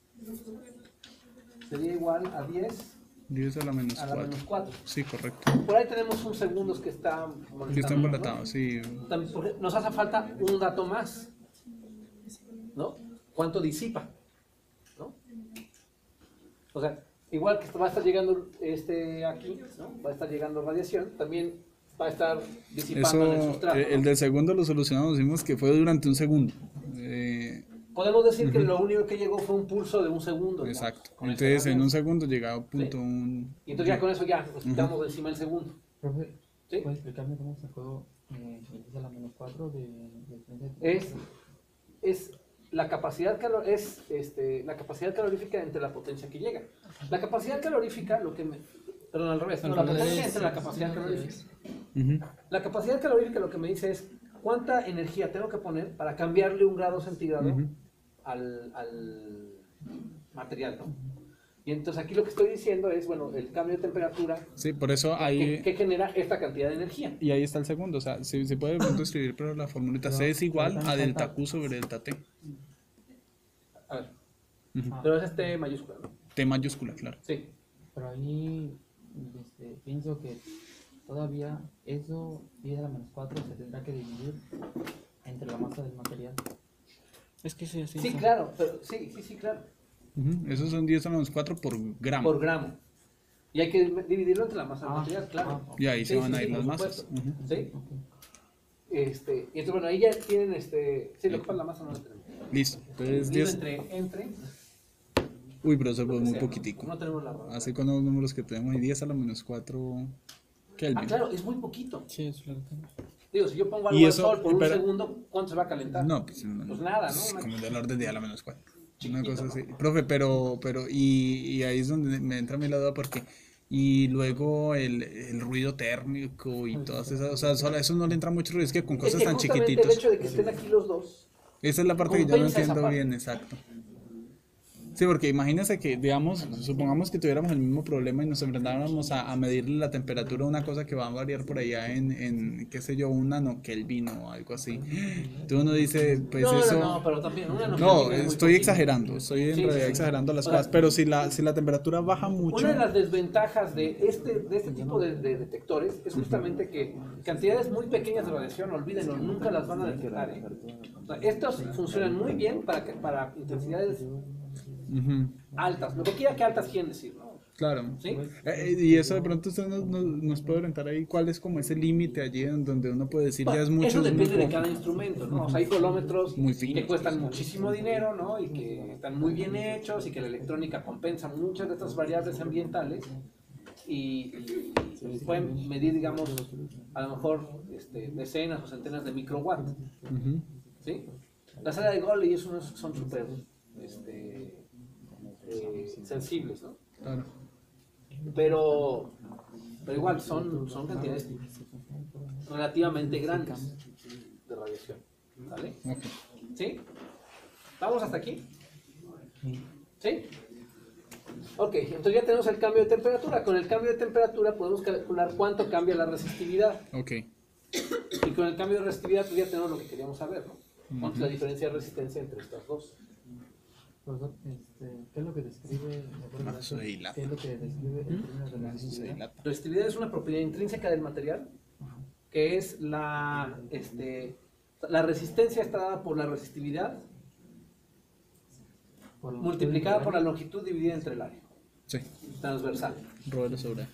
sería igual a 10 10 a la menos a la 4. menos 4. Sí, correcto. Por ahí tenemos un segundos que está molestando, Que está ¿no? embolatado, sí. También nos hace falta un dato más, ¿no? ¿Cuánto disipa? ¿No? O sea, igual que va a estar llegando aquí, ¿no? Va a estar llegando radiación, también va a estar disipando en el Eso, sustrato, ¿no? el del segundo lo solucionamos, decimos que fue durante un segundo. Podemos decir que lo único que llegó fue un pulso de un segundo. digamos, Exacto. con esta Entonces en radiación. un segundo llegaba a punto Sí. 1. Y entonces ya con eso ya nos quitamos de encima el segundo. Profe, ¿Sí? ¿puede explicarme cómo sacó el 10 a la menos 4 de diferencia de Es la capacidad la capacidad calorífica entre la potencia que llega. La capacidad calorífica, perdón, al revés, no, la potencia entre la capacidad calorífica. La capacidad calorífica lo que me dice es cuánta energía tengo que poner para cambiarle 1 grado centígrado al material, ¿no? Y entonces aquí lo que estoy diciendo es, bueno, el cambio de temperatura Sí, por eso ahí. que genera esta cantidad de energía. Y ahí está el segundo. O sea, se puede de pronto escribir, pero la formulita C es igual a delta Q sobre delta T. A ver, Ujú. pero es T mayúscula, ¿no? T mayúscula, claro. Sí. Pero ahí pienso que todavía eso 10 a la menos 4 se tendrá que dividir entre la masa del material. Es que sí, así. Sí, claro, pero sí, claro. Ujú. Esos son 10 a la menos 4 por gramo. Por gramo. Y hay que dividirlo entre la masa del Ah, material, claro. Y ahí se Sí, van sí, a ir sí, las por masas. supuesto. Ujú. ¿Sí? Ok. Y entonces, bueno, ahí ya tienen, sí, lo que pasa la masa no la tenemos. Listo. Entonces, Dividido 10. entre, Uy, pero eso fue muy sea, poquitico. no tenemos la Así con los números que tenemos, y 10 a la menos 4 Kelvin. Ah, claro, es muy poquito. Sí, eso es lo que tengo. Digo, si yo pongo algo Y al eso, sol por un pero- segundo, ¿cuánto se va a calentar? No, pues, Pues nada, ¿no? es Una- como del orden de a la menos 4. Una Chiquito, cosa ¿no? así. Profe, y ahí es donde me entra a mí la duda porque. Y luego el ruido térmico y todas esas. O sea, solo eso no le entra mucho ruido. Es que con Es cosas que tan justamente chiquititos. el hecho de que estén aquí los dos, Esa es la parte que yo no compensa esa entiendo parte. bien, exacto. Sí, porque imagínense que, digamos, supongamos que tuviéramos el mismo problema y nos enfrentáramos a medirle la temperatura a una cosa que va a variar por allá en qué sé yo, un nanokelvin o algo así. Entonces uno dice, pues no, eso... no, pero también una No, es muy estoy poquito. exagerando, estoy en Sí, realidad sí. exagerando las O sea, cosas, pero si la temperatura baja mucho... Una de las desventajas de este tipo de detectores es justamente que cantidades muy pequeñas de radiación, olvídenlo, nunca las van a detectar. ¿Eh? O sea, estos funcionan muy bien para intensidades Ujú, altas, lo que quiera que altas quieren decir, ¿no? claro. ¿Sí? Y eso de pronto usted nos puede orientar ahí cuál es como ese límite allí en donde uno puede decir ya es mucho, Eso es muy depende de poco. cada instrumento, ¿no? O sea, hay bolómetros Muy finos. que cuestan muchísimo dinero, ¿no? Y que están muy bien hechos y que la electrónica compensa muchas de estas variables ambientales y pueden medir, digamos, a lo mejor decenas o centenas de microwatt, Ujú. ¿sí? La sala de Golgi son súper sensibles, ¿no? Claro. Pero igual son cantidades relativamente grandes de radiación, ¿vale? Ok. ¿Sí? ¿Vamos hasta aquí? ¿Sí? Ok, entonces ya tenemos el cambio de temperatura. Con el cambio de temperatura podemos calcular cuánto cambia la resistividad. Ok. Y con el cambio de resistividad pues ya tenemos lo que queríamos saber, ¿no? ¿Cuánto es la diferencia de resistencia entre estas dos? Profesor, ¿qué es lo que describe? Ah, eso se dilata. ¿Qué es lo que describe el término de Eso se resistividad? dilata. Resistividad es una propiedad intrínseca del material, que es la resistencia está dada por la resistividad Por- multiplicada por la longitud dividida entre el área, Sí. transversal. Rodelo sobre.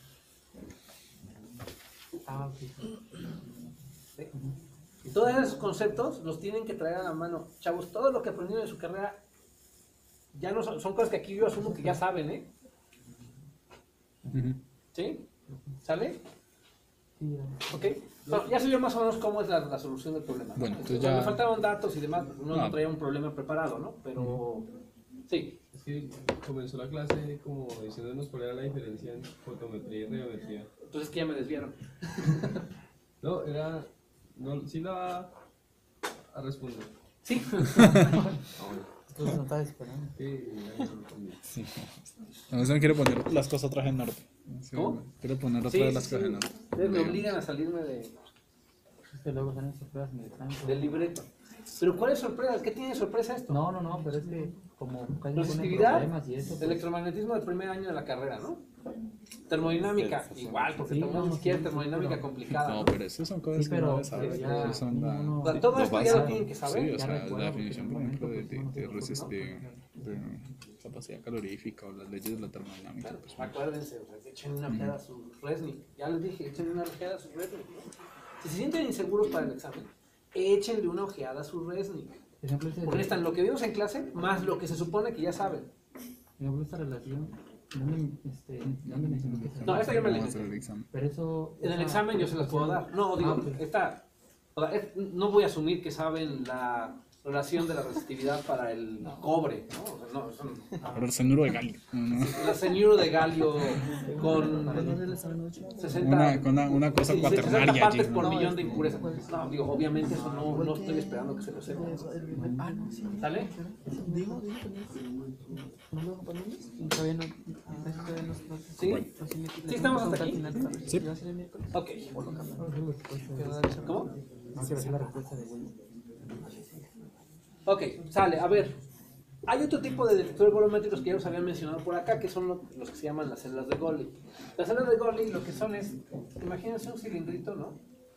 Ah, ok. ¿Sí? Y todos esos conceptos los tienen que traer a la mano. Chavos, todo lo que aprendieron en su carrera ya no son cosas que aquí yo asumo que ya saben, ¿eh? Ujú. ¿Sí? ¿Sale? Sí, ya. ¿Ok? No, ya se vio más o menos cómo es la solución del problema, ¿no? Bueno, entonces O sea, ya- me faltaban datos y demás, uno No. no traía un problema preparado, ¿no? Pero sí, Es que comenzó la clase como diciéndonos cuál era la diferencia en fotometría y radiometría. entonces que ya me desviaron. No, era. No, sí la va a responder. Sí. Entonces no estaba esperando. Sí, ya lo respondí. Sí. No, eso me quiere poner las cosas otra vez en norte. Sí, ¿Cómo? Quiero poner otra Sí, vez sí, las sí. cosas en norte. Ustedes me obligan a salirme Es que luego salen sorpresas en el examen. del libreto. Pero ¿cuál es sorpresa? ¿Qué tiene de sorpresa esto? No, pero es que como casi no ponen Resistividad, problemas y eso. pues, electromagnetismo del primer año de la carrera, ¿no? Termodinámica, igual, porque Sí, tomamos no, ni siquiera sí, termodinámica pero- complicada. No, ¿no? pero esas son cosas Sí, que pero, uno debe saber. pero ya Esas son la, uno- O sea, todo Lo esto ya básico. lo tienen que saber. sí, o ya sea, recuerdo, la definición, por porque ejemplo, en un momento pues, de capacidad calorífica o las leyes de la termodinámica. Claro, Pues, acuérdense, o sea, que echen una ojeada a su Resnick. Ya les dije, echen una ojeada a su Resnick. ¿no? Si se sienten inseguros para el examen, échenle una ojeada a su Resnick. Por ejemplo, ese- Porque están lo que vimos en clase más lo que se supone que ya saben. por ejemplo, esta relación, ¿dónde mencionó que se No, esta yo me la vamos a hacer inventé. el examen. Pero eso... En el esa- examen yo se las puedo dar. No, digo, Ah, ok. esta. O sea, no voy a asumir que saben la relación de la resistividad para el cobre, ¿no? O sea, no, son Ahora el cenuro de galio. la señuro de galio con 60, Una cosa 60 cuaternaria partes allí. por ¿no? millón de impurezas. No, digo, obviamente eso no estoy esperando que se lo sepa. ¿Sale? Todavía no. ¿Sí? ¿Sí estamos hasta aquí? Sí. Ok. ¿Cómo? la respuesta de Will. Ok, sale. A ver, hay otro tipo de detectores volumétricos que ya os habían mencionado por acá, que son los que se llaman las células de Golgi. Las células de Golgi lo que son es, imagínense un cilindrito, ¿no?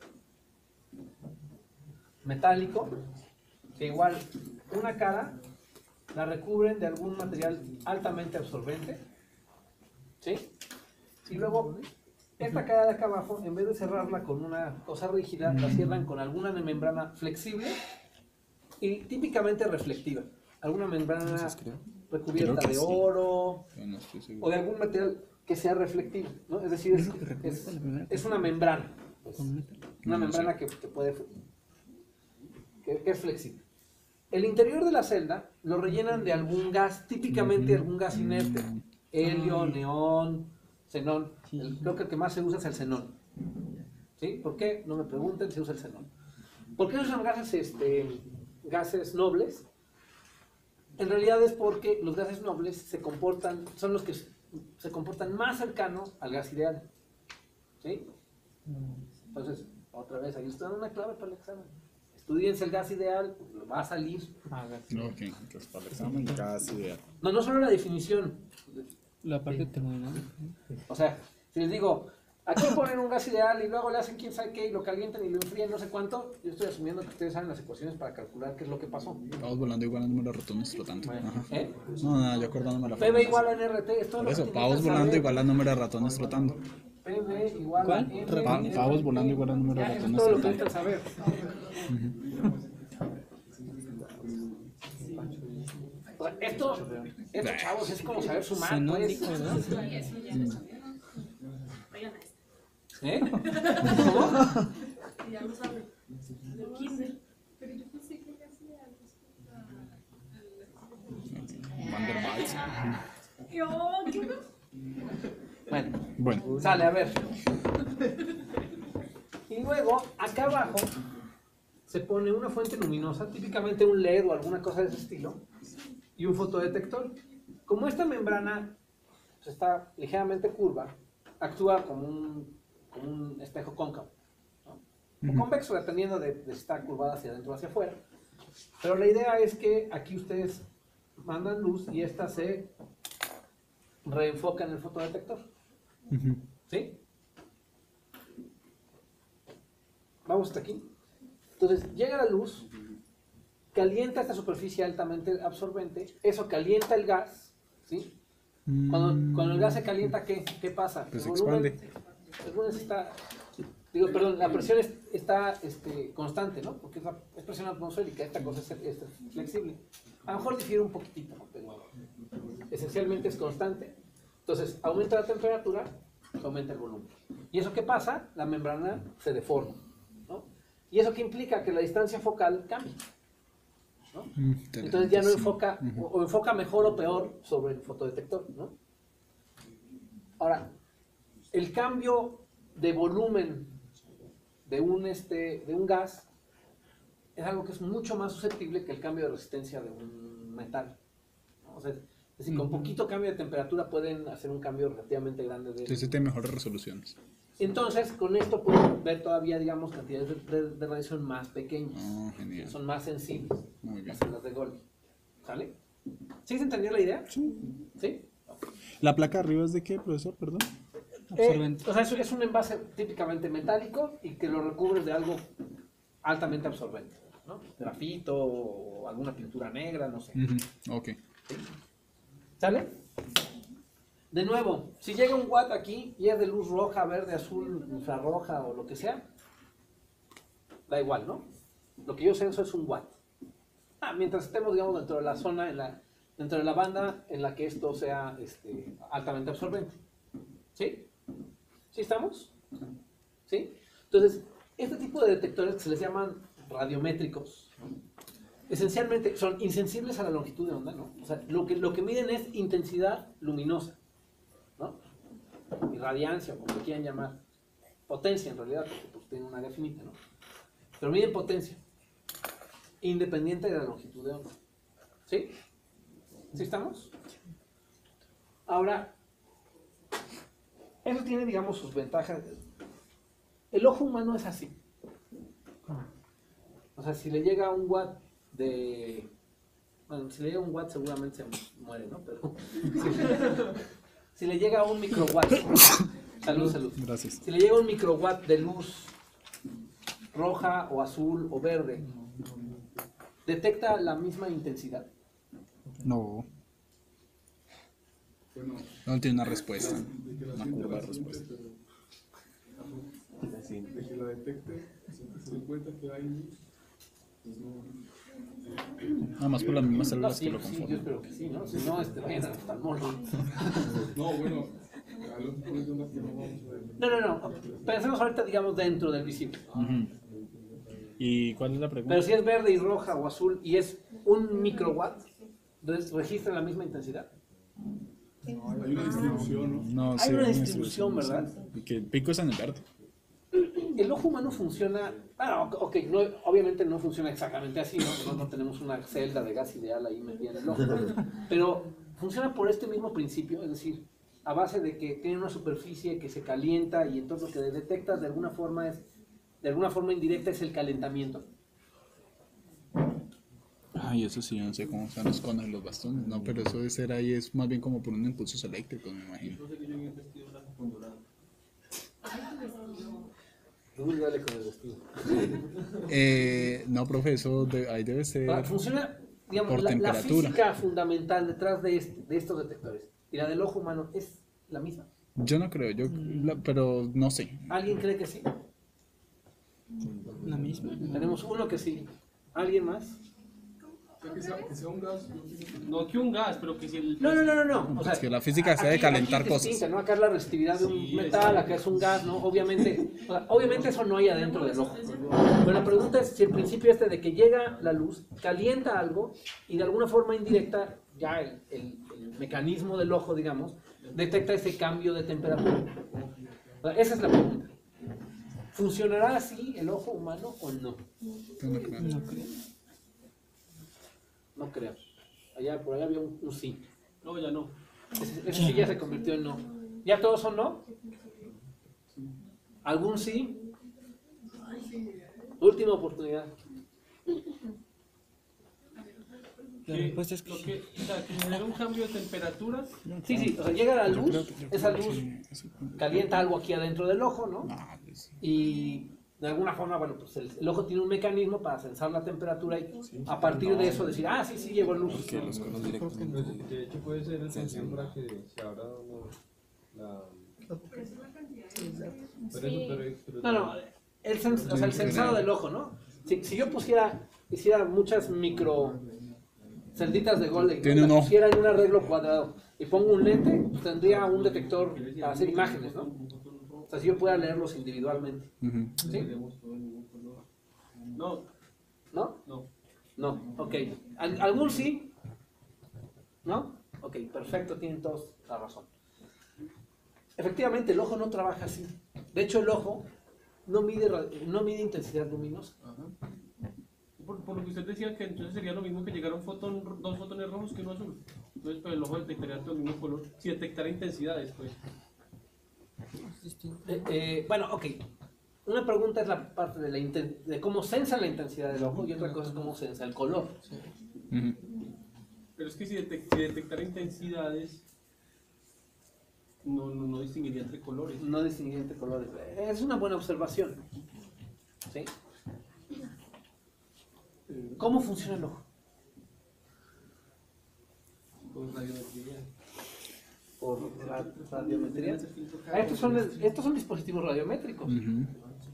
Metálico, que igual una cara la recubren de algún material altamente absorbente, ¿sí? Y luego esta cara de acá abajo, en vez de cerrarla con una cosa rígida, la cierran con alguna membrana flexible y típicamente reflectiva. Alguna membrana recubierta Creo que de sí. oro Pero no estoy seguro. o de algún material que sea reflectivo, ¿no? Es decir, es una membrana. Pues, una membrana que puede... que es flexible. El interior de la celda lo rellenan de algún gas, típicamente algún gas inerte. Helio, neón, xenón. Creo que el que más se usa es el xenón. ¿Sí? ¿Por qué? No me pregunten, se usa el xenón. ¿Por qué usan gases, gases nobles? En realidad es porque los gases nobles son los que se comportan más cercanos al gas ideal. ¿Sí? Entonces, otra vez, ahí está una clave para el examen. Estudiense el gas ideal, va a salir. Ok, entonces para el examen casi ideal. No solo la definición. La parte termodinámica. O sea, si les digo, aquí ponen un gas ideal y luego le hacen quién sabe qué y lo calientan y lo enfrían no sé cuánto, yo estoy asumiendo que ustedes saben las ecuaciones para calcular qué es lo que pasó. Vamos volando igual a números rotundos flotando. Ajá. ¿Eh? No, yo acordándome la PV fórmula. igual a NRT, es todo Por lo que eso, tienen pavos que volando saber. igual a números de ratones flotando. PV igual a ¿Cuál? NRT. Pavos volando igual a números de Ya, eso es ratones todo lo que flotando. necesitan saber. O sea, esto, chavos, es como saber sumar, Xenón pues. dijo, ¿verdad? ¿Eh? ¿Cómo? Ya lo saben. Del kinder. Pero yo pensé que casi algo Van der Waals. ¿Qué onda? Bueno, Bueno, sale, a ver. Y luego, acá abajo, se pone una fuente luminosa, típicamente un LED o alguna cosa de ese estilo, y un fotodetector. Como esta membrana pues, está ligeramente curva, actúa como un espejo cóncavo, ¿no? O convexo, dependiendo de si está curvada hacia adentro o hacia afuera. Pero la idea es que aquí ustedes mandan luz y esta se reenfoca en el fotodetector. ¿Sí? Vamos hasta aquí. Entonces, llega la luz, calienta esta superficie altamente absorbente, eso calienta el gas, ¿sí? Cuando el gas se calienta, ¿qué pasa? Pues se El volumen expande. la presión está constante, ¿no? Porque es presión atmosférica, esta cosa es flexible. A lo mejor difiere un poquitito, pero esencialmente es constante. Entonces, aumenta la temperatura, aumenta el volumen. ¿Y eso qué pasa? La membrana se deforma, ¿no? ¿Y eso qué implica? Que la distancia focal cambia, ¿no? Entonces ya no enfoca, o enfoca mejor o peor sobre el fotodetector, ¿no? Ahora, el cambio de volumen de un gas es algo que es mucho más susceptible que el cambio de resistencia de un metal, ¿no? O sea, es decir, con poquito cambio de temperatura pueden hacer un cambio relativamente grande de... Entonces tiene mejores resoluciones. Entonces, con esto pueden ver todavía, digamos, cantidades de radiación más pequeñas. Oh, genial. Son más sensibles. Muy bien. Las celdas de Golgi. ¿Sale? ¿Sí se entendió la idea? Sí. ¿Sí? ¿La placa arriba es de qué, profesor? Perdón. Absorbente. O sea, es un envase típicamente metálico y que lo recubres de algo altamente absorbente, ¿no? Grafito o alguna pintura negra, no sé. Ok. ¿Sale? De nuevo, si llega un watt aquí y es de luz roja, verde, azul, infrarroja o lo que sea, da igual, ¿no? Lo que yo censo es un watt. Mientras estemos, digamos, dentro de la zona, dentro de la banda en la que esto sea altamente absorbente. ¿Sí? ¿Sí estamos? ¿Sí? Entonces, este tipo de detectores que se les llaman radiométricos, esencialmente son insensibles a la longitud de onda, ¿no? O sea, lo que miden es intensidad luminosa, ¿no? Irradiancia, como lo quieran llamar. Potencia, en realidad, porque pues, tiene un área finita, ¿no? Pero miden potencia, independiente de la longitud de onda. ¿Sí? ¿Sí estamos? Ahora, eso tiene, digamos, sus ventajas. El ojo humano es así. O sea, si le llega un watt de... Bueno, si le llega un watt seguramente se muere, ¿no? Pero... si le llega un microwatt... Salud. Gracias. Si le llega un microwatt de luz roja o azul o verde, ¿detecta la misma intensidad? No. No tiene una respuesta. Una curva de respuesta. de que la detecte, se dé cuenta que hay luz, pues no. Nada más por las mismas No, células sí, que lo sí, conforman. yo espero que sí, ¿no? Si no, vayan al oftalmólogo. No, bueno, lógicamente unas que no vamos a ver. No. Pensemos ahorita, digamos, dentro del visible. Ujú. ¿Y cuál es la pregunta? Pero si es verde y roja o azul y es un microwatt, entonces registra la misma intensidad. Hay una distribución, ¿no? No, Hay sí, una distribución, ¿verdad? sí. Que el pico es en el verde. El ojo humano funciona, ok, no, obviamente no funciona exactamente así, ¿no? No tenemos una celda de gas ideal ahí metida en el ojo, pero funciona por este mismo principio, es decir, a base de que tiene una superficie que se calienta y entonces lo que detectas de alguna forma indirecta es el calentamiento. Ay, eso sí, yo no sé cómo están los conos y los bastones, no, pero eso de ser ahí es más bien como por un impulsos eléctricos, me imagino. No sé que yo en el vestido blanco con dorado. Muy dale con el vestido. No, profe, eso ahí debe ser Funciona, digamos, por la temperatura. física fundamental detrás de estos detectores y la del ojo humano es la misma. Yo no creo, pero no sé. ¿Alguien cree que sí? La misma. Tenemos uno que sí. ¿Alguien más? O sea, que sea un gas, yo pienso que No que un gas, pero que si el... No. O sea, Es que la física se ha de calentar aquí es cosas. distinta, ¿no? Acá es la resistividad de un Sí, metal, acá es un gas, ¿no? Obviamente eso no hay adentro del ojo. Pero la pregunta es si el principio de que llega la luz, calienta algo y de alguna forma indirecta ya el mecanismo del ojo, digamos, detecta ese cambio de temperatura. O sea, esa es la pregunta. ¿Funcionará así el ojo humano o no? Yo no creo. No creo. Por allá había un sí. No, ya no. Ese sí ya se convirtió en no. ¿Ya todos son no? ¿Algún sí? Última oportunidad. La respuesta es que O sea, que genera un cambio de temperatura. Sí, o sea, llega la Yo creo luz, que- yo esa creo luz que eso- calienta algo aquí adentro del ojo, ¿no? No, pues, Y de alguna forma, bueno, pues el ojo tiene un mecanismo para sensar la temperatura y a partir de eso decir, sí llegó luz. Que los conos directamente. Pues, de hecho puede ser el sensor para que se abra o no la... No, o sea, el sensado del ojo, ¿no? Si yo hiciera muchas micro celditas de Golden, Tiene ¿no? un Las ojo. pusiera en un arreglo cuadrado y pongo un lente, pues tendría un detector para hacer imágenes, ¿no? O sea, si yo pudiera leerlos individualmente. ujú. ¿Sí? No, ¿No? no. No, ok. ¿Algún sí? ¿No? Ok, perfecto, tienen todos la razón. Efectivamente, el ojo no trabaja así. De hecho, el ojo no mide intensidad luminosa. Por lo que usted decía que entonces sería lo mismo que llegara dos fotones rojos que uno azul. Entonces, pues el ojo detectaría todo el mismo color. Si detectara intensidades, pues. Bueno, ok. Una pregunta es la parte de cómo sensa la intensidad del ojo y otra cosa es cómo sensa el color. Ujú. Pero es que si detectara intensidades, no distinguiría entre colores. No distinguir entre colores. Es una buena observación. ¿Sí? ¿Cómo funciona el ojo? Con radiometría. Por radiometría. Estos son dispositivos radiométricos. Ujú.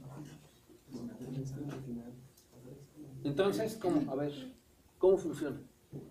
Entonces, ¿cómo? A ver, ¿cómo funciona?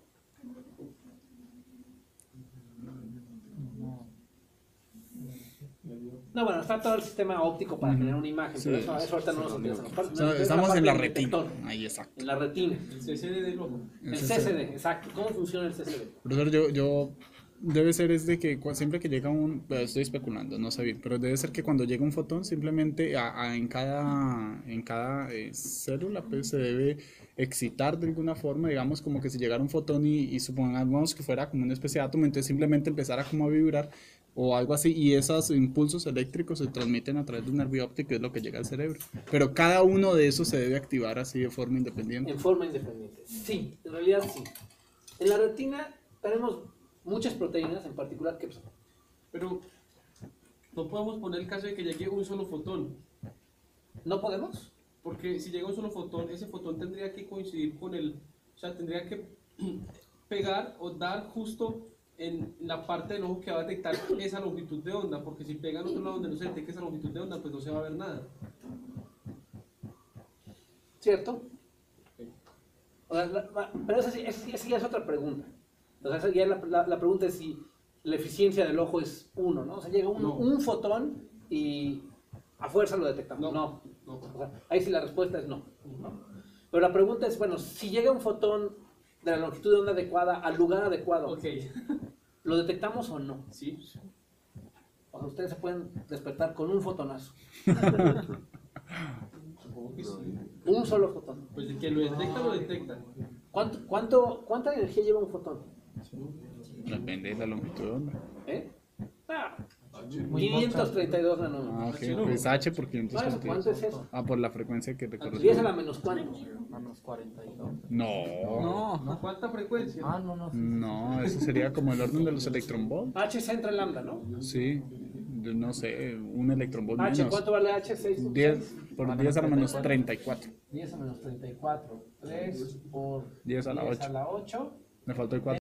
No, bueno, está todo el sistema óptico para generar una imagen, Sí, pero eso ahorita no nos interesa. O sea, estamos en la retina. Ahí, exacto. En la retina. El CCD del ojo. El CCD, exacto. ¿Cómo funciona el CCD? Profesor, yo debe ser es de que siempre que llega pues, estoy especulando, no sé bien, pero debe ser que cuando llega un fotón simplemente en cada célula pues se debe excitar de alguna forma, digamos como que si llegara un fotón y supongamos que fuera como una especie de átomo, entonces simplemente empezara como a vibrar o algo así y esos impulsos eléctricos se transmiten a través de un nervio óptico, es lo que llega al cerebro. Pero cada uno de esos se debe activar así de forma independiente. En forma independiente. Sí, en realidad sí. En la retina tenemos muchas proteínas, en particular que Pero no podemos poner el caso de que llegue un solo fotón. ¿no podemos? Porque si llega un solo fotón, ese fotón tendría que coincidir con o sea, tendría que pegar o dar justo en la parte del ojo que va a detectar esa longitud de onda, porque si pega en otro lado donde no se detecte esa longitud de onda, pues no se va a ver nada. ¿Cierto? O sea, pero esa ya es otra pregunta. O sea, esa ya la pregunta es si la eficiencia del ojo es 1, ¿no? O sea, llega No. un fotón y a fuerza lo detectamos. No. O sea, ahí sí la respuesta es no. Pero la pregunta es, bueno, si llega un fotón de la longitud de onda adecuada al lugar adecuado, Ok. ¿lo detectamos o no? Sí. O sea, ustedes se pueden despertar con un fotonazo. Supongo que sí. Un solo fotón. Pues de que lo detecta, lo detecta. ¿Cuánta energía lleva un fotón? Depende de la longitud de onda. ¿Eh? Ah, Muy 532 nanómetros. Ah, ok. Pues H por 532. ¿Cuánto es eso? Ah, por la frecuencia que te 10 a corresponde. la menos cuánto. Menos 42. No. No. ¿Cuánta frecuencia? Ah, no. No, eso sería como el orden de los electronvolts. H centra lambda, ¿no? Sí. No sé, un electronvolt H, menos. ¿cuánto vale H? 6. 10 por 10 a la menos 34. 10 a menos 34. 3 por 10 a la 8. a la 8. Me faltó el 4.